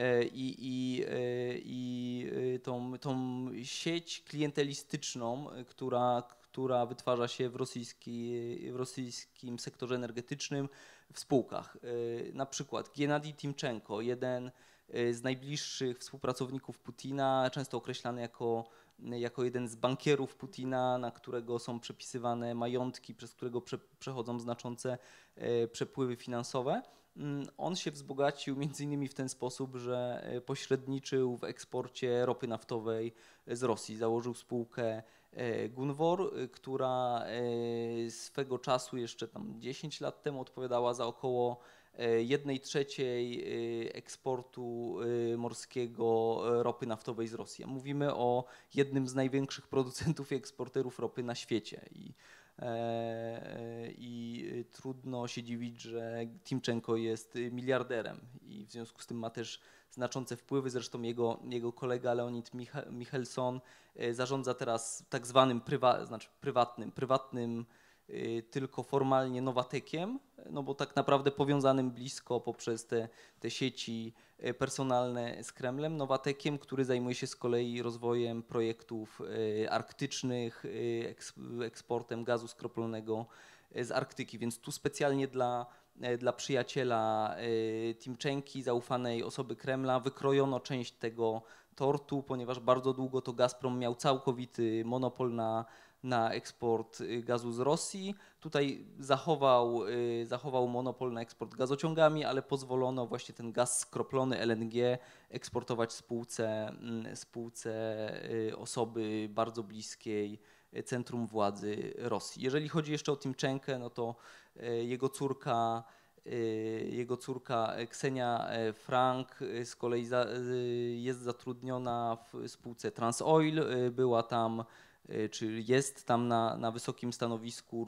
i tą sieć klientelistyczną, która wytwarza się w rosyjskim sektorze energetycznym, w spółkach. Na przykład Gennadij Timczenko, jeden z najbliższych współpracowników Putina, często określany jako jeden z bankierów Putina, na którego są przepisywane majątki, przez którego przechodzą znaczące przepływy finansowe. On się wzbogacił między innymi w ten sposób, że pośredniczył w eksporcie ropy naftowej z Rosji. Założył spółkę Gunvor, która swego czasu, jeszcze tam 10 lat temu, odpowiadała za około 1/3 eksportu morskiego ropy naftowej z Rosji. Mówimy o jednym z największych producentów i eksporterów ropy na świecie. I trudno się dziwić, że Timczenko jest miliarderem i w związku z tym ma też znaczące wpływy. Zresztą jego kolega Leonid Michelson zarządza teraz tak zwanym prywatnym tylko formalnie Nowatekiem, no bo tak naprawdę powiązanym blisko poprzez te sieci personalne z Kremlem, Nowatekiem, który zajmuje się z kolei rozwojem projektów arktycznych, eksportem gazu skroplonego z Arktyki, więc tu specjalnie dla przyjaciela Timczenki, zaufanej osoby Kremla, wykrojono część tego tortu, ponieważ bardzo długo to Gazprom miał całkowity monopol na eksport gazu z Rosji. Tutaj zachował monopol na eksport gazociągami, ale pozwolono właśnie ten gaz skroplony LNG eksportować spółce osoby bardzo bliskiej centrum władzy Rosji. Jeżeli chodzi jeszcze o Timczenkę, no to jego córka Ksenia Frank z kolei jest zatrudniona w spółce Transoil, była tam, czy jest tam na wysokim stanowisku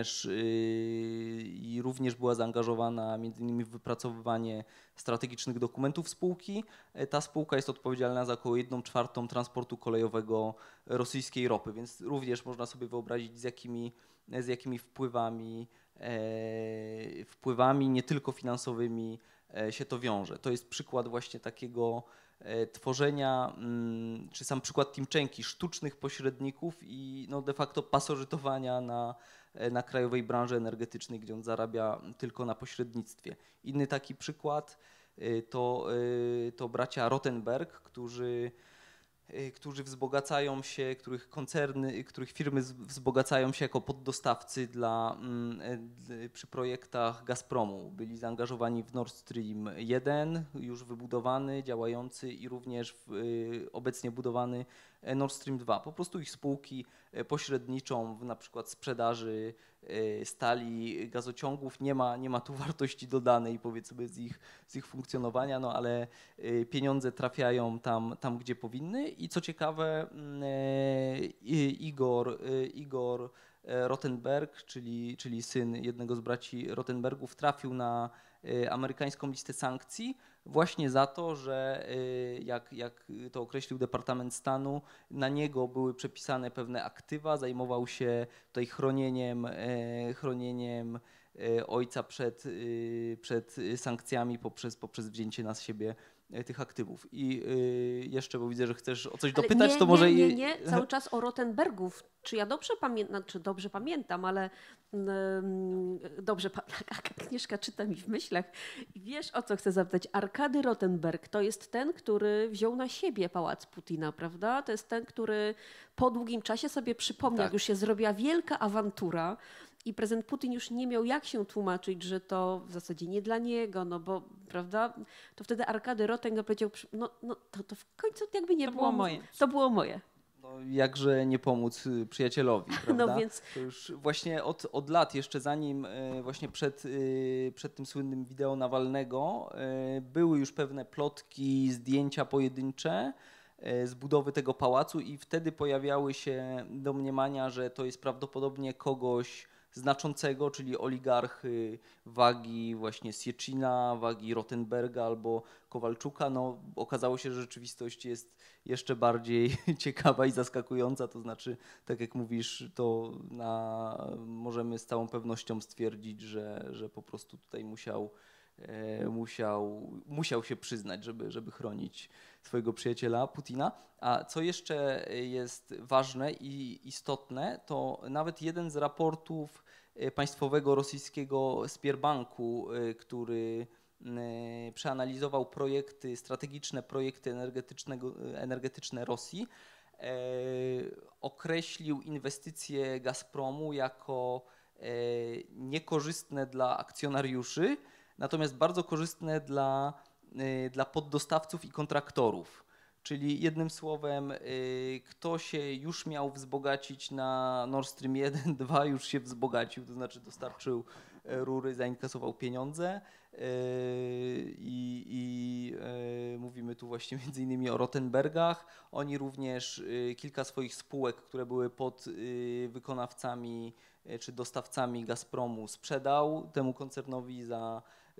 i również była zaangażowana między innymi w wypracowywanie strategicznych dokumentów spółki. Ta spółka jest odpowiedzialna za około 1/4 transportu kolejowego rosyjskiej ropy, więc również można sobie wyobrazić, z jakimi wpływami wpływami, nie tylko finansowymi się to wiąże. To jest przykład właśnie takiego tworzenia, czy sam przykład Timczenki, sztucznych pośredników i no de facto pasożytowania na krajowej branży energetycznej, gdzie on zarabia tylko na pośrednictwie. Inny taki przykład to bracia Rothenberg, którzy wzbogacają się, których firmy wzbogacają się jako poddostawcy przy projektach Gazpromu. Byli zaangażowani w Nord Stream 1, już wybudowany, działający i również obecnie budowany Nord Stream 2. Po prostu ich spółki pośredniczą w na przykład sprzedaży stali, gazociągów. Nie ma tu wartości dodanej, powiedzmy, z ich funkcjonowania, no ale pieniądze trafiają tam gdzie powinny. I co ciekawe, Igor Rothenberg, czyli syn jednego z braci Rothenbergów, trafił na amerykańską listę sankcji właśnie za to, że jak to określił Departament Stanu, na niego były przepisane pewne aktywa, zajmował się tutaj chronieniem ojca przed sankcjami poprzez wzięcie na siebie tych aktywów. I jeszcze, bo widzę, że chcesz o coś dopytać, to może... Nie, cały czas o Rothenbergów. Czy ja dobrze pamiętam, czy dobrze pamiętam, ale dobrze, Agnieszka czyta mi w myślach. I wiesz, o co chcę zapytać? Arkady Rothenberg to jest ten, który wziął na siebie pałac Putina, prawda? To jest ten, który po długim czasie sobie przypomniał, jak już się zrobiła wielka awantura, i prezydent Putin już nie miał jak się tłumaczyć, że to w zasadzie nie dla niego, no bo, prawda, to wtedy Arkady Rothenberg powiedział, to w końcu jakby nie było... było moje. To było moje. No, jakże nie pomóc przyjacielowi, prawda? No więc... To już właśnie od lat, jeszcze zanim właśnie przed tym słynnym wideo Nawalnego, były już pewne plotki, zdjęcia pojedyncze z budowy tego pałacu i wtedy pojawiały się domniemania, że to jest prawdopodobnie kogoś znaczącego, czyli oligarchy wagi właśnie Sieczyna, wagi Rothenberga albo Kowalczuka. No, okazało się, że rzeczywistość jest jeszcze bardziej ciekawa i zaskakująca, to znaczy, tak jak mówisz, to możemy z całą pewnością stwierdzić, że po prostu tutaj musiał się przyznać, żeby chronić swojego przyjaciela Putina. A co jeszcze jest ważne i istotne, to nawet jeden z raportów państwowego rosyjskiego Sberbanku, który przeanalizował strategiczne projekty energetyczne Rosji, określił inwestycje Gazpromu jako niekorzystne dla akcjonariuszy, natomiast bardzo korzystne dla poddostawców i kontraktorów. Czyli jednym słowem, kto się już miał wzbogacić na Nord Stream 1, 2 już się wzbogacił, to znaczy dostarczył rury, zainkasował pieniądze i mówimy tu właśnie między innymi o Rothenbergach. Oni również kilka swoich spółek, które były pod wykonawcami czy dostawcami Gazpromu, sprzedał temu koncernowi za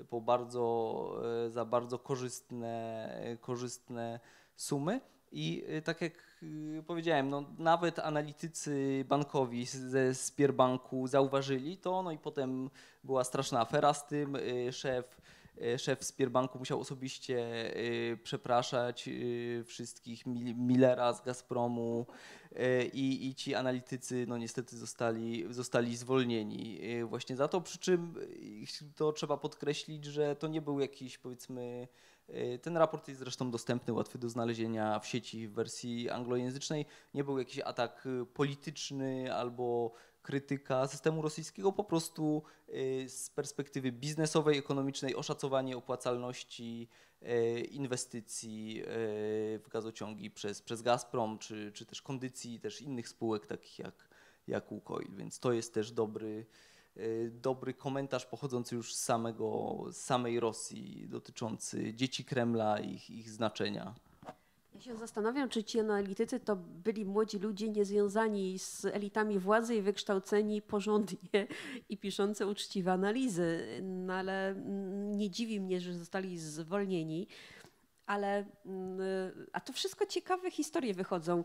bardzo korzystne sumy. I tak jak powiedziałem, no, nawet analitycy bankowi ze Sberbanku zauważyli to, no i potem była straszna afera z tym. Szef Sberbanku musiał osobiście przepraszać wszystkich, Millera z Gazpromu i ci analitycy no niestety zostali zwolnieni właśnie za to, przy czym to trzeba podkreślić, że to nie był jakiś, powiedzmy, ten raport jest zresztą dostępny, łatwy do znalezienia w sieci w wersji anglojęzycznej, nie był jakiś atak polityczny albo krytyka systemu rosyjskiego, po prostu z perspektywy biznesowej, ekonomicznej oszacowanie opłacalności inwestycji w gazociągi przez Gazprom, czy też kondycji też innych spółek takich jak Łukoil, więc to jest też dobry komentarz pochodzący już z samej Rosji dotyczący dzieci Kremla i ich znaczenia. Ja się zastanawiam, czy ci analitycy to byli młodzi ludzie niezwiązani z elitami władzy i wykształceni porządnie i piszący uczciwe analizy, no ale nie dziwi mnie, że zostali zwolnieni. Ale a to wszystko ciekawe historie wychodzą.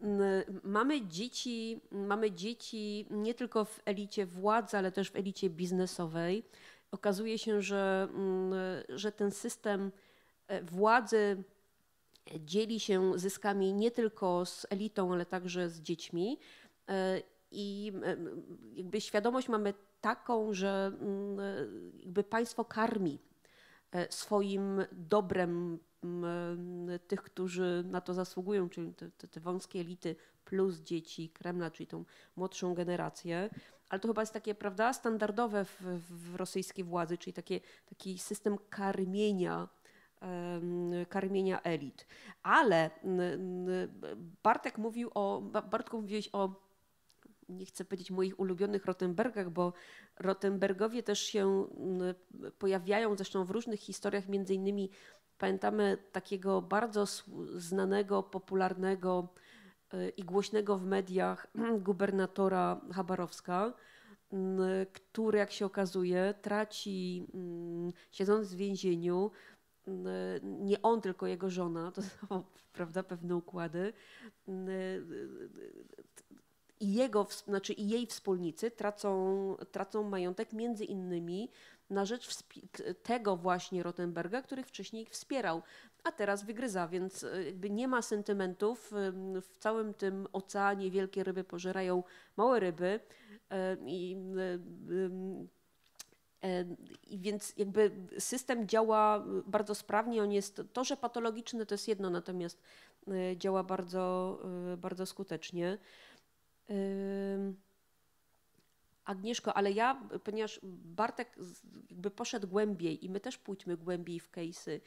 Mamy dzieci nie tylko w elicie władzy, ale też w elicie biznesowej. Okazuje się, że ten system władzy dzieli się zyskami nie tylko z elitą, ale także z dziećmi. I jakby świadomość mamy taką, że jakby państwo karmi swoim dobrem tych, którzy na to zasługują, czyli te wąskie elity plus dzieci Kremla, czyli tą młodszą generację. Ale to chyba jest takie, prawda, standardowe w rosyjskiej władzy, czyli taki system karmienia elit. Ale Bartek mówiłeś o, nie chcę powiedzieć moich ulubionych Rothenbergach, bo Rothenbergowie też się pojawiają zresztą w różnych historiach, między innymi pamiętamy takiego bardzo znanego, popularnego i głośnego w mediach gubernatora Chabarowska, który, jak się okazuje, traci, siedząc w więzieniu, nie on, tylko jego żona, to są, prawda, pewne układy, i jej wspólnicy tracą majątek między innymi na rzecz tego właśnie Rothenberga, który wcześniej ich wspierał, a teraz wygryza, więc jakby nie ma sentymentów. W całym tym oceanie wielkie ryby pożerają małe ryby i więc jakby system działa bardzo sprawnie. To, że patologiczny, to jest jedno, natomiast działa bardzo, bardzo skutecznie. Agnieszko, ale ponieważ Bartek jakby poszedł głębiej i my też pójdźmy głębiej w case'y.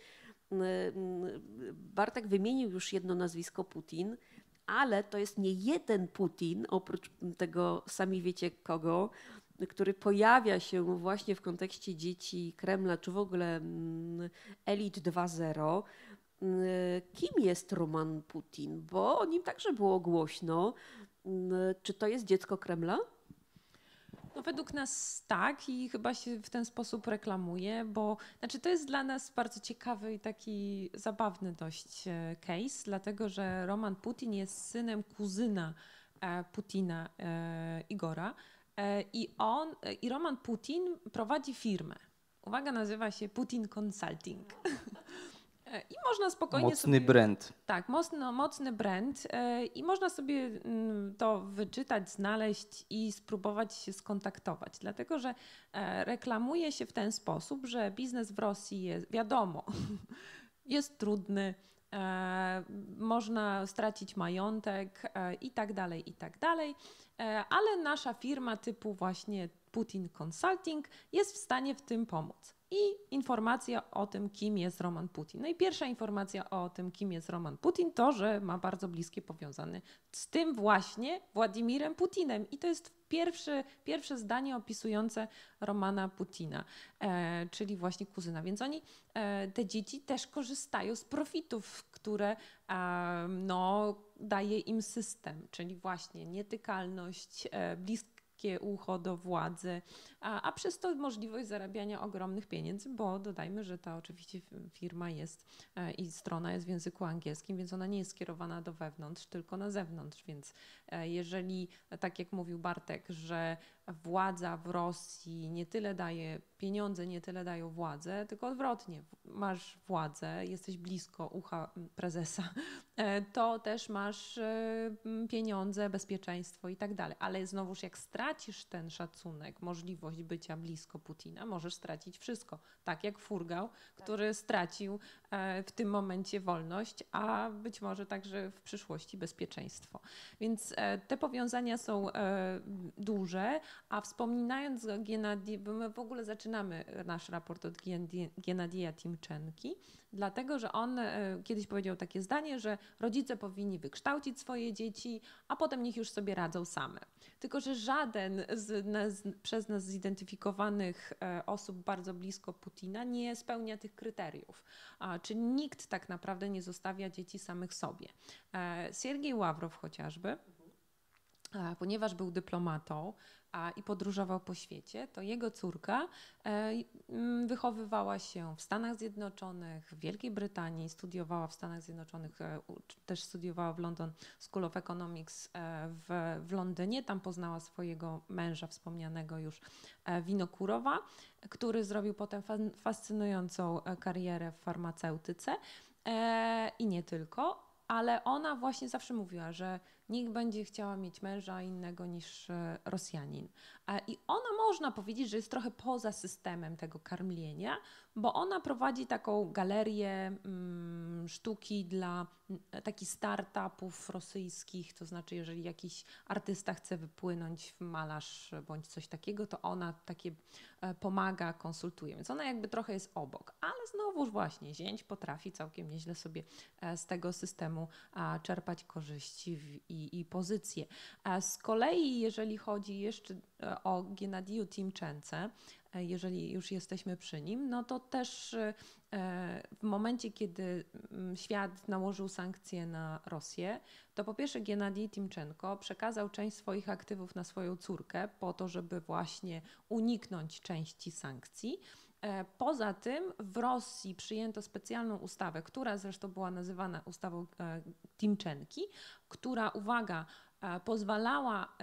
Bartek wymienił już jedno nazwisko Putin, ale to jest nie jeden Putin, oprócz tego sami wiecie kogo, który pojawia się właśnie w kontekście dzieci Kremla, czy w ogóle elit 2.0. Kim jest Roman Putin? Bo o nim także było głośno. Czy to jest dziecko Kremla? No według nas tak i chyba się w ten sposób reklamuje, bo znaczy to jest dla nas bardzo ciekawy i taki zabawny dość case, dlatego że Roman Putin jest synem kuzyna Putina, Igora, i Roman Putin prowadzi firmę. Uwaga, nazywa się Putin Consulting. I można spokojnie mocny brand. Tak, mocny brand i można sobie to wyczytać, znaleźć i spróbować się skontaktować. Dlatego, że reklamuje się w ten sposób, że biznes w Rosji jest, wiadomo, jest trudny, można stracić majątek i tak dalej, ale nasza firma typu właśnie Putin Consulting jest w stanie w tym pomóc. I informacja o tym, kim jest Roman Putin. No i pierwsza informacja o tym, kim jest Roman Putin, to, że ma bardzo bliskie powiązane z tym właśnie Władimirem Putinem. I to jest pierwsze zdanie opisujące Romana Putina, czyli właśnie kuzyna. Więc te dzieci też korzystają z profitów, które daje im system, czyli właśnie nietykalność, bliskie ucho do władzy, a przez to możliwość zarabiania ogromnych pieniędzy, bo dodajmy, że ta oczywiście firma jest i strona jest w języku angielskim, więc ona nie jest skierowana do wewnątrz, tylko na zewnątrz, więc jeżeli, tak jak mówił Bartek, że władza w Rosji nie tyle daje pieniądze, nie tyle dają władzę, tylko odwrotnie. Masz władzę, jesteś blisko ucha prezesa, to też masz pieniądze, bezpieczeństwo i tak dalej. Ale znowuż jak stracisz ten szacunek, możliwość bycia blisko Putina, możesz stracić wszystko. Tak jak Furgał, który stracił w tym momencie wolność, a być może także w przyszłości bezpieczeństwo. Więc te powiązania są duże, a wspominając o Gennadii, bo my w ogóle zaczynamy nasz raport od Gennadija Timczenki, dlatego że on kiedyś powiedział takie zdanie, że rodzice powinni wykształcić swoje dzieci, a potem niech już sobie radzą same. Tylko że żaden przez nas zidentyfikowanych osób bardzo blisko Putina nie spełnia tych kryteriów. Czyli nikt tak naprawdę nie zostawia dzieci samych sobie. Siergiej Ławrow chociażby ponieważ był dyplomatą i podróżował po świecie, to jego córka wychowywała się w Stanach Zjednoczonych, w Wielkiej Brytanii, studiowała w Stanach Zjednoczonych, też studiowała w London School of Economics w Londynie. Tam poznała swojego męża, wspomnianego już Winokurowa, który zrobił potem fascynującą karierę w farmaceutyce i nie tylko. Ale ona właśnie zawsze mówiła, że nikt będzie chciała mieć męża innego niż Rosjanin. I ona, można powiedzieć, że jest trochę poza systemem tego karmlenia, bo ona prowadzi taką galerię sztuki dla takich startupów rosyjskich, to znaczy jeżeli jakiś artysta chce wypłynąć w malarz bądź coś takiego, to ona takie pomaga, konsultuje. Więc ona jakby trochę jest obok, ale znowuż właśnie zięć potrafi całkiem nieźle sobie z tego systemu czerpać korzyści i pozycje. Z kolei jeżeli chodzi jeszcze o Gennadiju Timczence, jeżeli już jesteśmy przy nim, no to też w momencie, kiedy świat nałożył sankcje na Rosję, to po pierwsze Gennadij Timczenko przekazał część swoich aktywów na swoją córkę po to, żeby właśnie uniknąć części sankcji. Poza tym w Rosji przyjęto specjalną ustawę, która zresztą była nazywana ustawą Timczenki, która, uwaga, pozwalała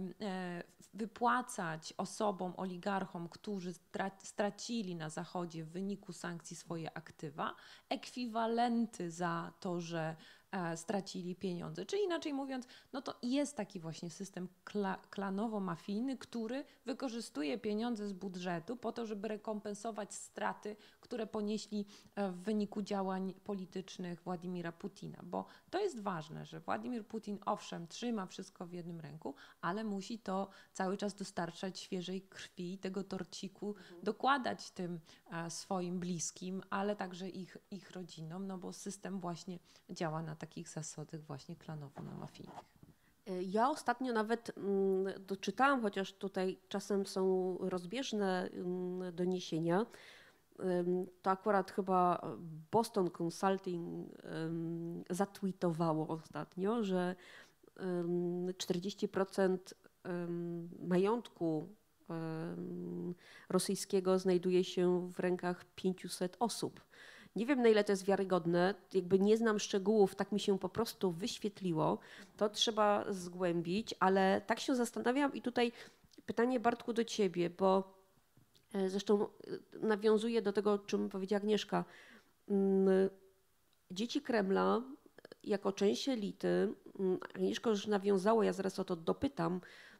wypłacać osobom, oligarchom, którzy stracili na Zachodzie w wyniku sankcji swoje aktywa, ekwiwalenty za to, że stracili pieniądze. Czyli inaczej mówiąc, no to jest taki właśnie system klanowo-mafijny, który wykorzystuje pieniądze z budżetu po to, żeby rekompensować straty, które ponieśli w wyniku działań politycznych Władimira Putina. Bo to jest ważne, że Władimir Putin owszem trzyma wszystko w jednym ręku, ale musi to cały czas dostarczać świeżej krwi, tego torciku, dokładać tym swoim bliskim, ale także ich rodzinom, no bo system właśnie działa na takich zasadach właśnie klanowo-mafijnych. Ja ostatnio nawet doczytałam, chociaż tutaj czasem są rozbieżne doniesienia, to akurat chyba Boston Consulting zatweetowało ostatnio, że 40% majątku rosyjskiego znajduje się w rękach 500 osób. Nie wiem, na ile to jest wiarygodne, jakby nie znam szczegółów, tak mi się po prostu wyświetliło, to trzeba zgłębić, ale tak się zastanawiam i tutaj pytanie, Bartku, do ciebie, bo zresztą nawiązuje do tego, o czym powiedziała Agnieszka. Dzieci Kremla jako część elity, Agnieszka już nawiązała, ja zaraz o to dopytam,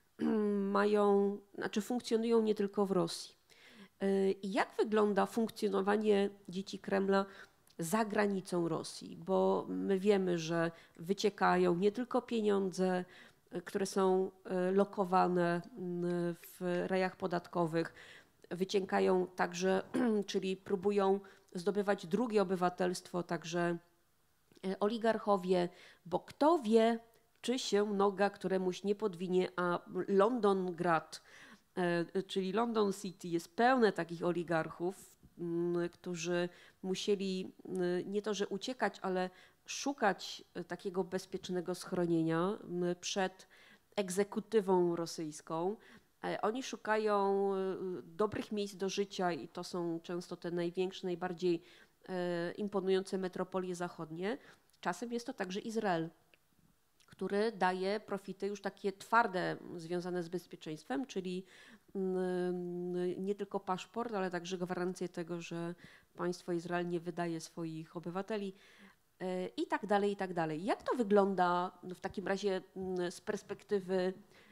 funkcjonują nie tylko w Rosji. Jak wygląda funkcjonowanie dzieci Kremla za granicą Rosji? Bo my wiemy, że wyciekają nie tylko pieniądze, które są lokowane w rajach podatkowych, wyciekają także, czyli próbują zdobywać drugie obywatelstwo, także oligarchowie, bo kto wie, czy się noga któremuś nie podwinie, a Londongrad, czyli London City jest pełne takich oligarchów, którzy musieli nie to, że uciekać, ale szukać takiego bezpiecznego schronienia przed egzekutywą rosyjską. Oni szukają dobrych miejsc do życia i to są często te największe, najbardziej imponujące metropolie zachodnie. Czasem jest to także Izrael, który daje profity już takie twarde, związane z bezpieczeństwem, czyli nie tylko paszport, ale także gwarancję tego, że państwo Izrael nie wydaje swoich obywateli i tak dalej, i tak dalej. Jak to wygląda w takim razie z perspektywy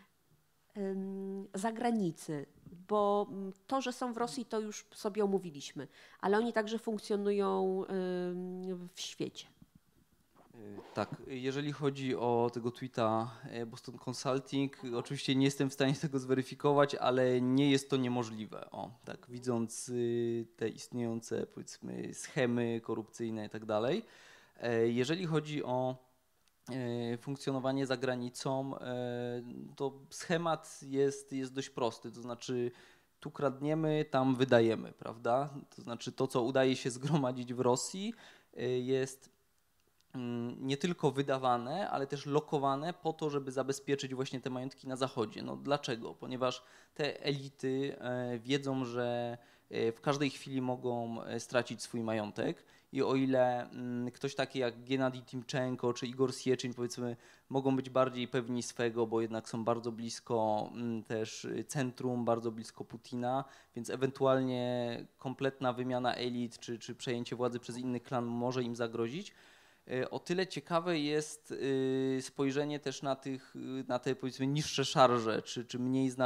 zagranicy? Bo to, że są w Rosji, to już sobie omówiliśmy, ale oni także funkcjonują w świecie. Tak, jeżeli chodzi o tego tweeta Boston Consulting, oczywiście nie jestem w stanie tego zweryfikować, ale nie jest to niemożliwe. O, tak, widząc te istniejące, powiedzmy, schemy korupcyjne i tak dalej. Jeżeli chodzi o funkcjonowanie za granicą, to schemat jest dość prosty, to znaczy tu kradniemy, tam wydajemy, prawda? To znaczy to, co udaje się zgromadzić w Rosji, jest nie tylko wydawane, ale też lokowane po to, żeby zabezpieczyć właśnie te majątki na Zachodzie. No dlaczego? Ponieważ te elity wiedzą, że w każdej chwili mogą stracić swój majątek i o ile ktoś taki jak Gennadij Timczenko czy Igor Sieczyn, powiedzmy, mogą być bardziej pewni swego, bo jednak są bardzo blisko też centrum, bardzo blisko Putina, więc ewentualnie kompletna wymiana elit czy przejęcie władzy przez inny klan może im zagrozić. O tyle ciekawe jest spojrzenie też na te powiedzmy niższe szarże, czy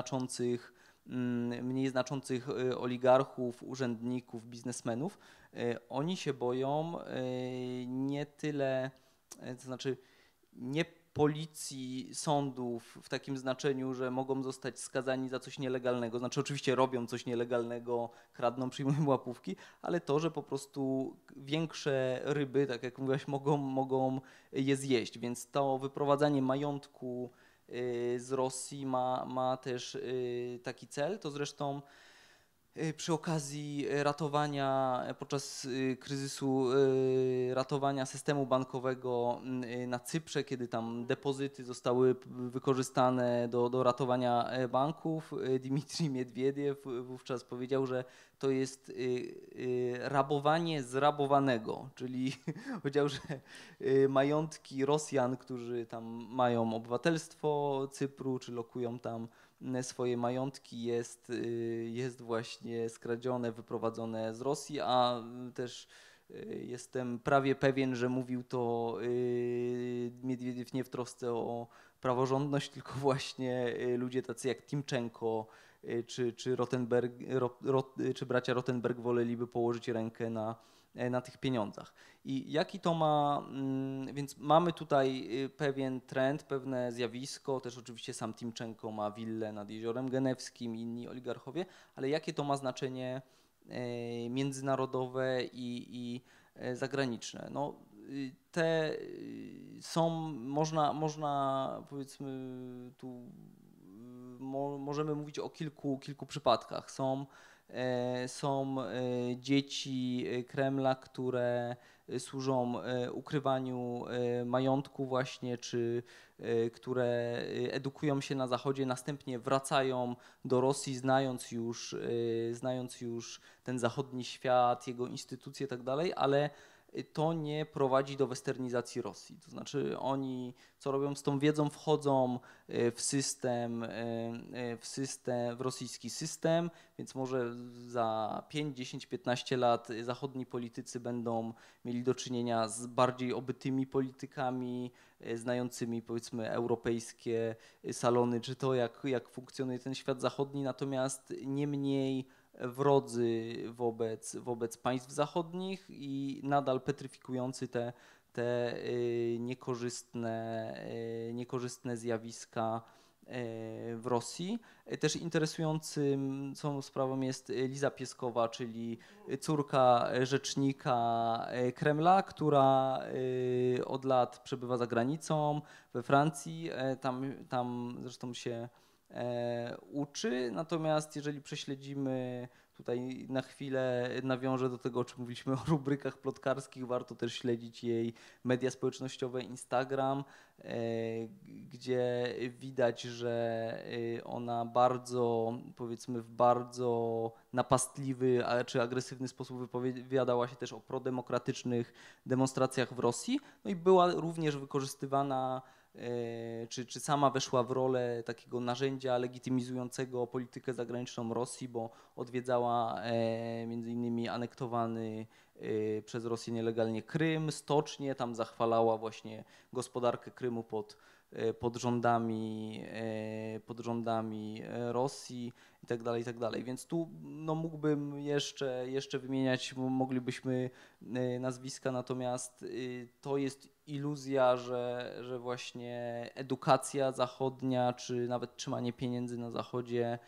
mniej znaczących oligarchów, urzędników, biznesmenów. Oni się boją nie tyle, to znaczy nie policji, sądów w takim znaczeniu, że mogą zostać skazani za coś nielegalnego. Znaczy oczywiście robią coś nielegalnego, kradną, przyjmują łapówki, ale to, że po prostu większe ryby, tak jak mówiłaś, mogą je zjeść. Więc to wyprowadzanie majątku z Rosji ma też taki cel. To zresztą przy okazji ratowania, podczas kryzysu ratowania systemu bankowego na Cyprze, kiedy tam depozyty zostały wykorzystane do ratowania banków, Dmitrij Miedwiediew wówczas powiedział, że to jest rabowanie zrabowanego, czyli powiedział, że majątki Rosjan, którzy tam mają obywatelstwo Cypru, czy lokują tam swoje majątki, jest właśnie skradzione, wyprowadzone z Rosji, a też jestem prawie pewien, że mówił to Miedwiediew nie w trosce o praworządność, tylko właśnie ludzie tacy jak Timczenko czy Rottenberg, czy bracia Rottenberg woleliby położyć rękę na tych pieniądzach. I jaki to ma, więc mamy tutaj pewien trend, pewne zjawisko, też oczywiście sam Timczenko ma willę nad Jeziorem Genewskim, inni oligarchowie, ale jakie to ma znaczenie międzynarodowe i zagraniczne? No, te są, można powiedzmy tu, możemy mówić o kilku przypadkach. Są dzieci Kremla, które służą ukrywaniu majątku właśnie, czy które edukują się na Zachodzie, następnie wracają do Rosji, znając już ten zachodni świat, jego instytucje i tak dalej, ale to nie prowadzi do westernizacji Rosji. To znaczy oni, co robią z tą wiedzą, wchodzą w rosyjski system, więc może za 5, 10, 15 lat zachodni politycy będą mieli do czynienia z bardziej obytymi politykami, znającymi powiedzmy europejskie salony, czy to jak funkcjonuje ten świat zachodni, natomiast nie mniej wrodzy wobec państw zachodnich i nadal petryfikujący te niekorzystne zjawiska w Rosji. Też interesującą sprawą jest Liza Pieskowa, czyli córka rzecznika Kremla, która od lat przebywa za granicą, we Francji. Tam zresztą się uczy, natomiast jeżeli prześledzimy, tutaj na chwilę nawiążę do tego, o czym mówiliśmy o rubrykach plotkarskich, warto też śledzić jej media społecznościowe, Instagram, gdzie widać, że ona powiedzmy w bardzo napastliwy czy agresywny sposób wypowiadała się też o prodemokratycznych demonstracjach w Rosji, no i była również wykorzystywana czy sama weszła w rolę takiego narzędzia legitymizującego politykę zagraniczną Rosji, bo odwiedzała między innymi anektowany przez Rosję nielegalnie Krym, stocznie, tam zachwalała właśnie gospodarkę Krymu pod rządami Rosji i tak dalej. Więc tu no, mógłbym jeszcze wymieniać, moglibyśmy nazwiska, natomiast to jest iluzja, że właśnie edukacja zachodnia, czy nawet trzymanie pieniędzy na Zachodzie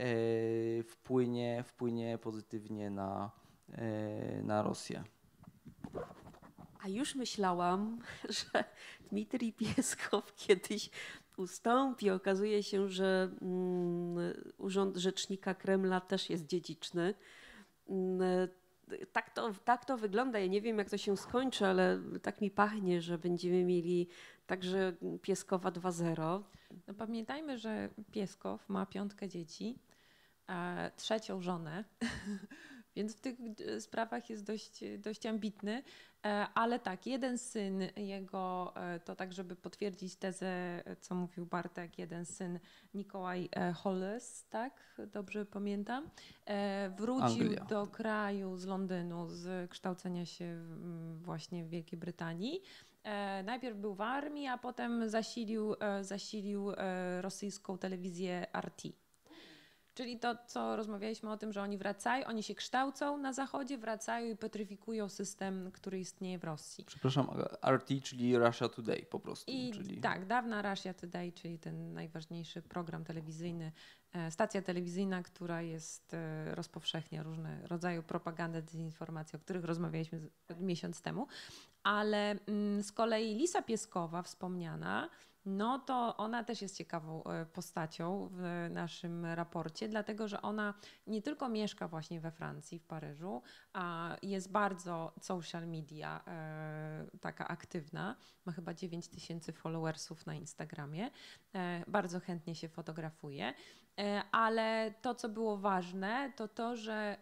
wpłynie pozytywnie na Rosję. A już myślałam, że Dmitrij Pieskow kiedyś ustąpi. Okazuje się, że urząd rzecznika Kremla też jest dziedziczny. tak to wygląda. Ja nie wiem, jak to się skończy, ale tak mi pachnie, że będziemy mieli także Pieskowa 2.0. No pamiętajmy, że Pieskow ma 5 dzieci, 3. żonę, więc w tych sprawach jest dość ambitny, ale tak, jeden syn jego, to tak, żeby potwierdzić tezę, co mówił Bartek, jeden syn, Nikolaj Holles, tak, dobrze pamiętam, wrócił Anglia. do kraju z Londynu, z kształcenia się właśnie w Wielkiej Brytanii. Najpierw był w armii, a potem zasilił rosyjską telewizję RT. Czyli to, co rozmawialiśmy o tym, że oni wracają, oni się kształcą na Zachodzie, wracają i petryfikują system, który istnieje w Rosji. Przepraszam, RT, czyli Russia Today po prostu. Czyli... Tak, dawna Russia Today, czyli ten najważniejszy program telewizyjny, stacja telewizyjna, która jest rozpowszechnia różne rodzaje propagandy, dezinformacji, o których rozmawialiśmy miesiąc temu. Ale z kolei Lisa Pieskowa wspomniana, no to ona też jest ciekawą postacią w naszym raporcie, dlatego że ona nie tylko mieszka właśnie we Francji, w Paryżu, a jest bardzo social media taka aktywna, ma chyba 9 000 followersów na Instagramie, bardzo chętnie się fotografuje, ale to, co było ważne, to to, że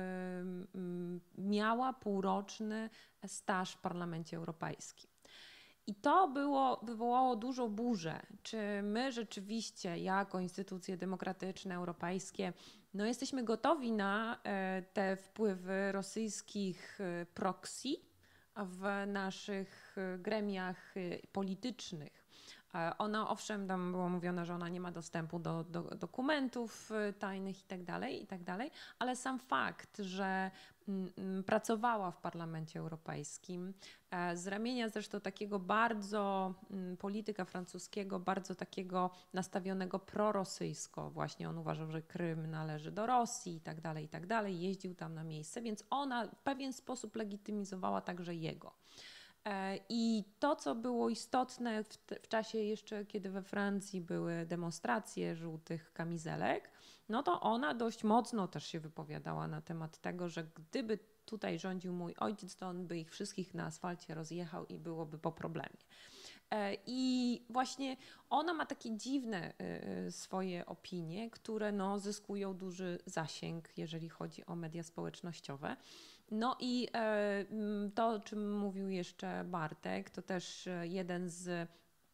miała półroczny staż w Parlamencie Europejskim. I to wywołało dużą burzę. Czy my rzeczywiście jako instytucje demokratyczne, europejskie, no jesteśmy gotowi na te wpływy rosyjskich proxy w naszych gremiach politycznych? Ona, owszem, tam było mówione, że ona nie ma dostępu do dokumentów tajnych i tak dalej, ale sam fakt, że pracowała w Parlamencie Europejskim, z ramienia zresztą takiego bardzo polityka francuskiego, bardzo takiego nastawionego prorosyjsko. Właśnie on uważał, że Krym należy do Rosji i tak dalej, jeździł tam na miejsce, więc ona w pewien sposób legitymizowała także jego. I to, co było istotne w czasie jeszcze, kiedy we Francji były demonstracje żółtych kamizelek, no to ona dość mocno też się wypowiadała na temat tego, że gdyby tutaj rządził mój ojciec, to on by ich wszystkich na asfalcie rozjechał i byłoby po problemie. I właśnie ona ma takie dziwne swoje opinie, które no, zyskują duży zasięg, jeżeli chodzi o media społecznościowe. No i to, o czym mówił jeszcze Bartek, to też jeden z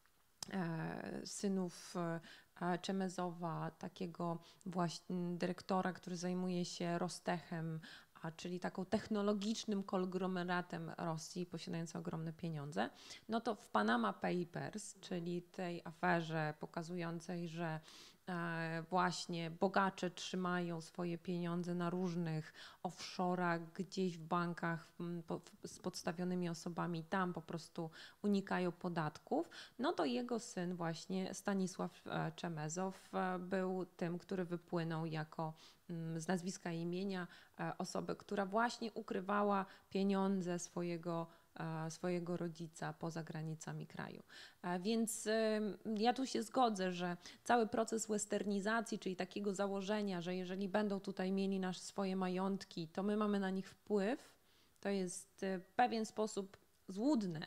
synów Czemezowa, takiego właśnie dyrektora, który zajmuje się Rostechem, czyli taką technologicznym konglomeratem Rosji posiadającym ogromne pieniądze, no to w Panama Papers, czyli tej aferze pokazującej, że właśnie bogacze trzymają swoje pieniądze na różnych offshore'ach, gdzieś w bankach z podstawionymi osobami, tam po prostu unikają podatków, no to jego syn właśnie Stanisław Czemezow był tym, który wypłynął jako z nazwiska i imienia osobę, która właśnie ukrywała pieniądze swojego rodzica poza granicami kraju. Więc ja tu się zgodzę, że cały proces westernizacji, czyli takiego założenia, że jeżeli będą tutaj mieli swoje majątki, to my mamy na nich wpływ, to jest w pewien sposób złudne,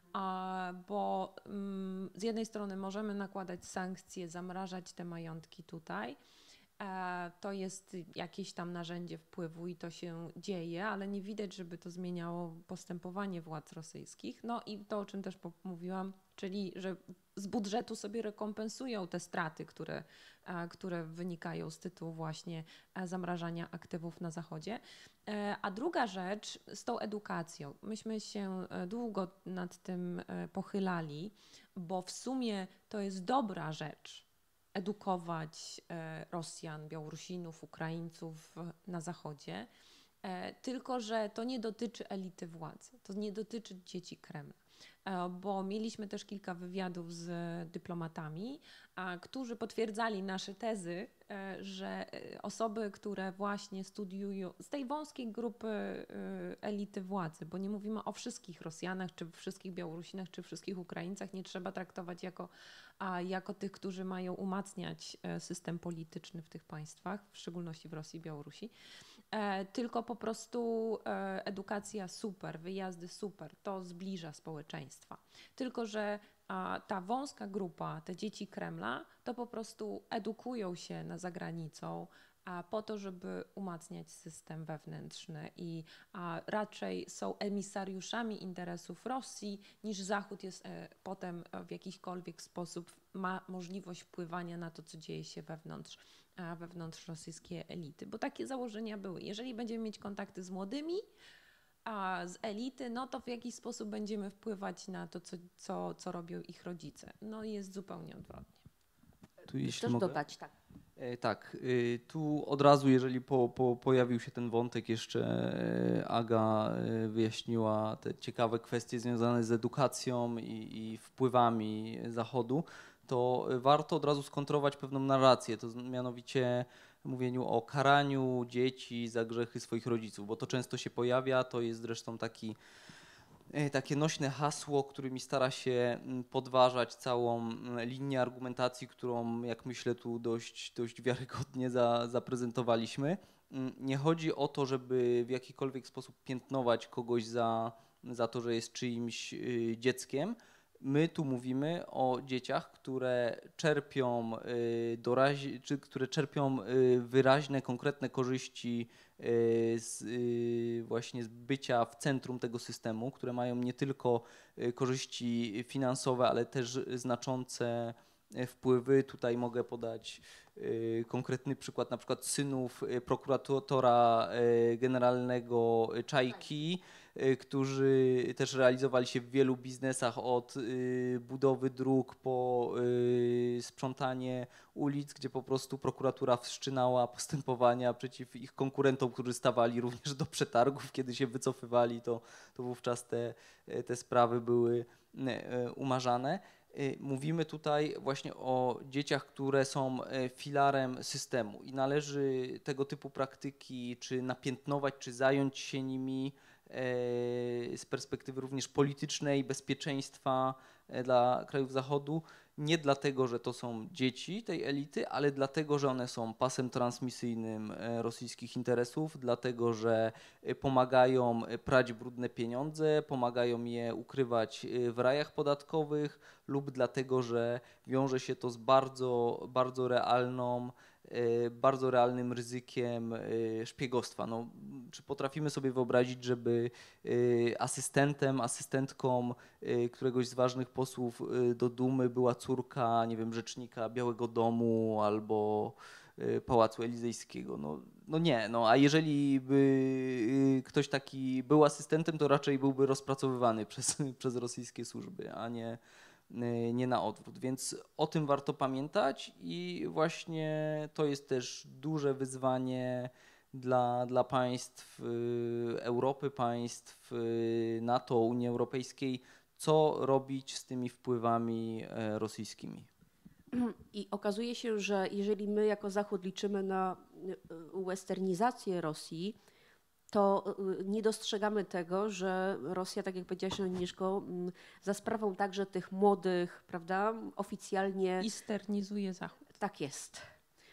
bo z jednej strony możemy nakładać sankcje, zamrażać te majątki tutaj, to jest jakieś tam narzędzie wpływu i to się dzieje, ale nie widać, żeby to zmieniało postępowanie władz rosyjskich. No i to, o czym też mówiłam, czyli że z budżetu sobie rekompensują te straty, które wynikają z tytułu właśnie zamrażania aktywów na Zachodzie. A druga rzecz z tą edukacją. Myśmy się długo nad tym pochylali, bo w sumie to jest dobra rzecz, edukować Rosjan, Białorusinów, Ukraińców na Zachodzie, tylko że to nie dotyczy elity władzy, to nie dotyczy dzieci Kremla, bo mieliśmy też kilka wywiadów z dyplomatami, którzy potwierdzali nasze tezy, że osoby, które właśnie studiują z tej wąskiej grupy elity władzy, bo nie mówimy o wszystkich Rosjanach, czy wszystkich Białorusinach, czy wszystkich Ukraińcach, nie trzeba traktować jako tych, którzy mają umacniać system polityczny w tych państwach, w szczególności w Rosji i Białorusi. tylko po prostu edukacja super, wyjazdy super, to zbliża społeczeństwa. Tylko że ta wąska grupa, te dzieci Kremla, to po prostu edukują się za granicą, po to, żeby umacniać system wewnętrzny i raczej są emisariuszami interesów Rosji, niż Zachód jest potem w jakikolwiek sposób ma możliwość wpływania na to, co dzieje się wewnątrz rosyjskiej elity. Bo takie założenia były. Jeżeli będziemy mieć kontakty z młodymi, z elity, no to w jakiś sposób będziemy wpływać na to, co robią ich rodzice. No jest zupełnie odwrotnie. Tu jeśli Chcesz mogę? dodać, tak. Tak, tu od razu, jeżeli pojawił się ten wątek, jeszcze Aga wyjaśniła te ciekawe kwestie związane z edukacją i wpływami Zachodu, to warto od razu skontrować pewną narrację, to mianowicie mówieniu o karaniu dzieci za grzechy swoich rodziców, bo to często się pojawia, to jest zresztą takie nośne hasło, którymi stara się podważać całą linię argumentacji, którą, jak myślę, tu dość wiarygodnie zaprezentowaliśmy. Nie chodzi o to, żeby w jakikolwiek sposób piętnować kogoś za to, że jest czyimś dzieckiem. My tu mówimy o dzieciach, które czerpią wyraźne, konkretne korzyści właśnie z bycia w centrum tego systemu, które mają nie tylko korzyści finansowe, ale też znaczące wpływy. Tutaj mogę podać konkretny przykład, na przykład synów prokuratora generalnego Czajki, którzy też realizowali się w wielu biznesach, od budowy dróg po sprzątanie ulic, gdzie po prostu prokuratura wszczynała postępowania przeciw ich konkurentom, którzy stawali również do przetargów. Kiedy się wycofywali, to wówczas te sprawy były umarzane. Mówimy tutaj właśnie o dzieciach, które są filarem systemu i należy tego typu praktyki czy napiętnować, czy zająć się nimi z perspektywy również politycznej, bezpieczeństwa dla krajów Zachodu, nie dlatego, że to są dzieci tej elity, ale dlatego, że one są pasem transmisyjnym rosyjskich interesów, dlatego, że pomagają prać brudne pieniądze, pomagają je ukrywać w rajach podatkowych lub dlatego, że wiąże się to z bardzo realnym ryzykiem szpiegostwa. No, czy potrafimy sobie wyobrazić, żeby asystentką któregoś z ważnych posłów do Dumy była córka, nie wiem, rzecznika Białego Domu albo Pałacu Elizejskiego? No nie, a jeżeli by ktoś taki był asystentem, to raczej byłby rozpracowywany przez rosyjskie służby, a nie na odwrót, więc o tym warto pamiętać i właśnie to jest też duże wyzwanie dla państw Europy, państw NATO, Unii Europejskiej, co robić z tymi wpływami rosyjskimi. I okazuje się, że jeżeli my jako Zachód liczymy na westernizację Rosji, to nie dostrzegamy tego, że Rosja, tak jak powiedziałaś, Agnieszko, za sprawą także tych młodych, prawda, oficjalnie... Isternizuje Zachód. Tak jest.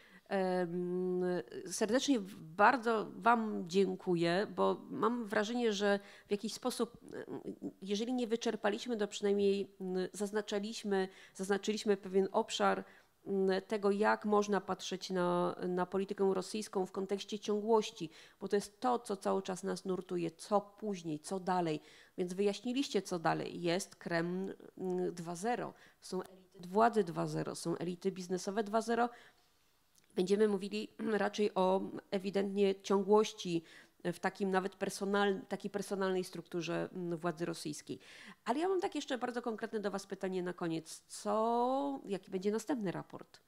Serdecznie bardzo Wam dziękuję, bo mam wrażenie, że w jakiś sposób, jeżeli nie wyczerpaliśmy, to przynajmniej zaznaczyliśmy pewien obszar tego, jak można patrzeć na politykę rosyjską w kontekście ciągłości, bo to jest to, co cały czas nas nurtuje, co później, co dalej. Więc wyjaśniliście, co dalej. Jest Kreml 2.0, są elity władzy 2.0, są elity biznesowe 2.0. Będziemy mówili raczej o ewidentnie ciągłości w takim nawet takiej personalnej strukturze władzy rosyjskiej. Ale ja mam tak jeszcze bardzo konkretne do Was pytanie na koniec. Jaki będzie następny raport?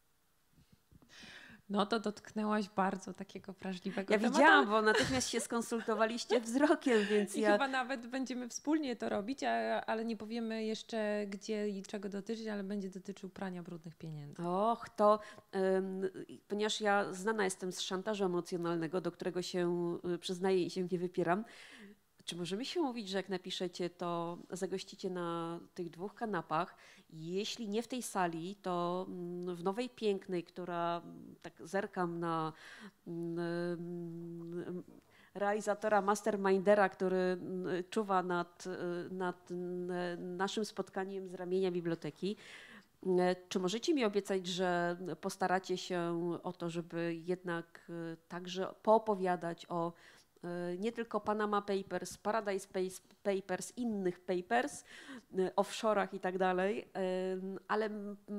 No to dotknęłaś bardzo takiego wrażliwego tematu. Ja widziałam, bo natychmiast się skonsultowaliście wzrokiem, więc I chyba nawet będziemy wspólnie to robić, ale nie powiemy jeszcze gdzie i czego dotyczyć, ale będzie dotyczył prania brudnych pieniędzy. Ponieważ ja znana jestem z szantażu emocjonalnego, do którego się przyznaję i się nie wypieram, Czy możemy się mówić, że jak napiszecie, to zagościcie na tych 2 kanapach? Jeśli nie w tej sali, to w Nowej Pięknej, która tak zerkam na realizatora, mastermindera, który czuwa nad naszym spotkaniem z ramienia biblioteki. Czy możecie mi obiecać, że postaracie się o to, żeby jednak także poopowiadać o nie tylko Panama Papers, Paradise Papers, innych papers, offshore'ach i tak dalej, ale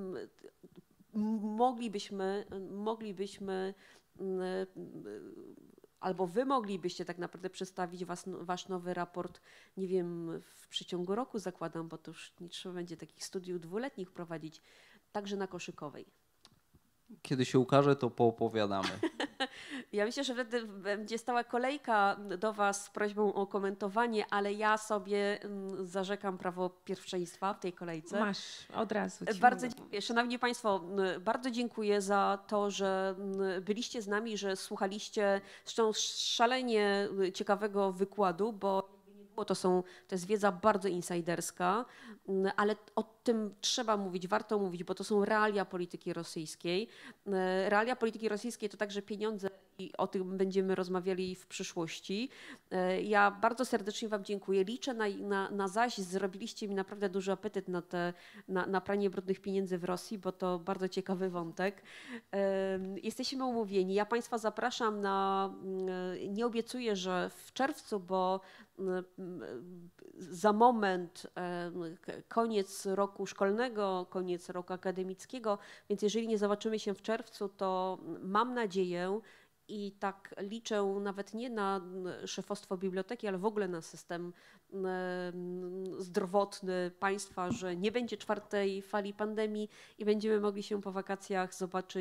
moglibyśmy albo wy moglibyście tak naprawdę przedstawić wasz nowy raport, nie wiem, w przeciągu roku zakładam, bo to już nie trzeba będzie takich studiów 2-letnich prowadzić, także na Koszykowej. Kiedy się ukaże, to poopowiadamy. Ja myślę, że wtedy będzie stała kolejka do was z prośbą o komentowanie, ale ja sobie zarzekam prawo pierwszeństwa w tej kolejce. Masz, od razu. Bardzo dziękuję. Szanowni Państwo, bardzo dziękuję za to, że byliście z nami, że słuchaliście zresztą szalenie ciekawego wykładu, bo to jest wiedza bardzo insiderska, ale o tym trzeba mówić, warto mówić, bo to są realia polityki rosyjskiej. Realia polityki rosyjskiej to także pieniądze i o tym będziemy rozmawiali w przyszłości. Ja bardzo serdecznie wam dziękuję. Liczę na zaś, zrobiliście mi naprawdę duży apetyt na pranie brudnych pieniędzy w Rosji, bo to bardzo ciekawy wątek. Jesteśmy umówieni. Ja Państwa zapraszam nie obiecuję, że w czerwcu, bo za moment koniec roku szkolnego, koniec roku akademickiego, więc jeżeli nie zobaczymy się w czerwcu, to mam nadzieję i tak liczę nawet nie na szefostwo biblioteki, ale w ogóle na system zdrowotny państwa, że nie będzie 4. fali pandemii i będziemy mogli się po wakacjach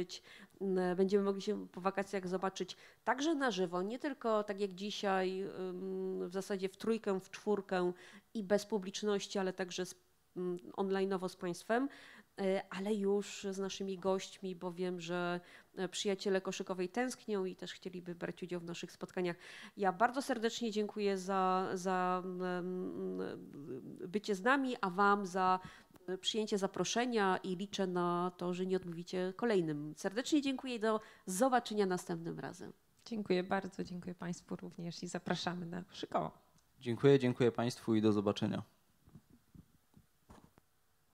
zobaczyć także na żywo, nie tylko tak jak dzisiaj, w zasadzie w 3, w 4 i bez publiczności, ale także online'owo z Państwem, ale już z naszymi gośćmi, bo wiem, że przyjaciele Koszykowej tęsknią i też chcieliby brać udział w naszych spotkaniach. Ja bardzo serdecznie dziękuję za bycie z nami, a Wam za przyjęcie zaproszenia i liczę na to, że nie odmówicie kolejnym. Serdecznie dziękuję i do zobaczenia następnym razem. Dziękuję bardzo, dziękuję Państwu również i zapraszamy na Koszykowo. Dziękuję Państwu i do zobaczenia.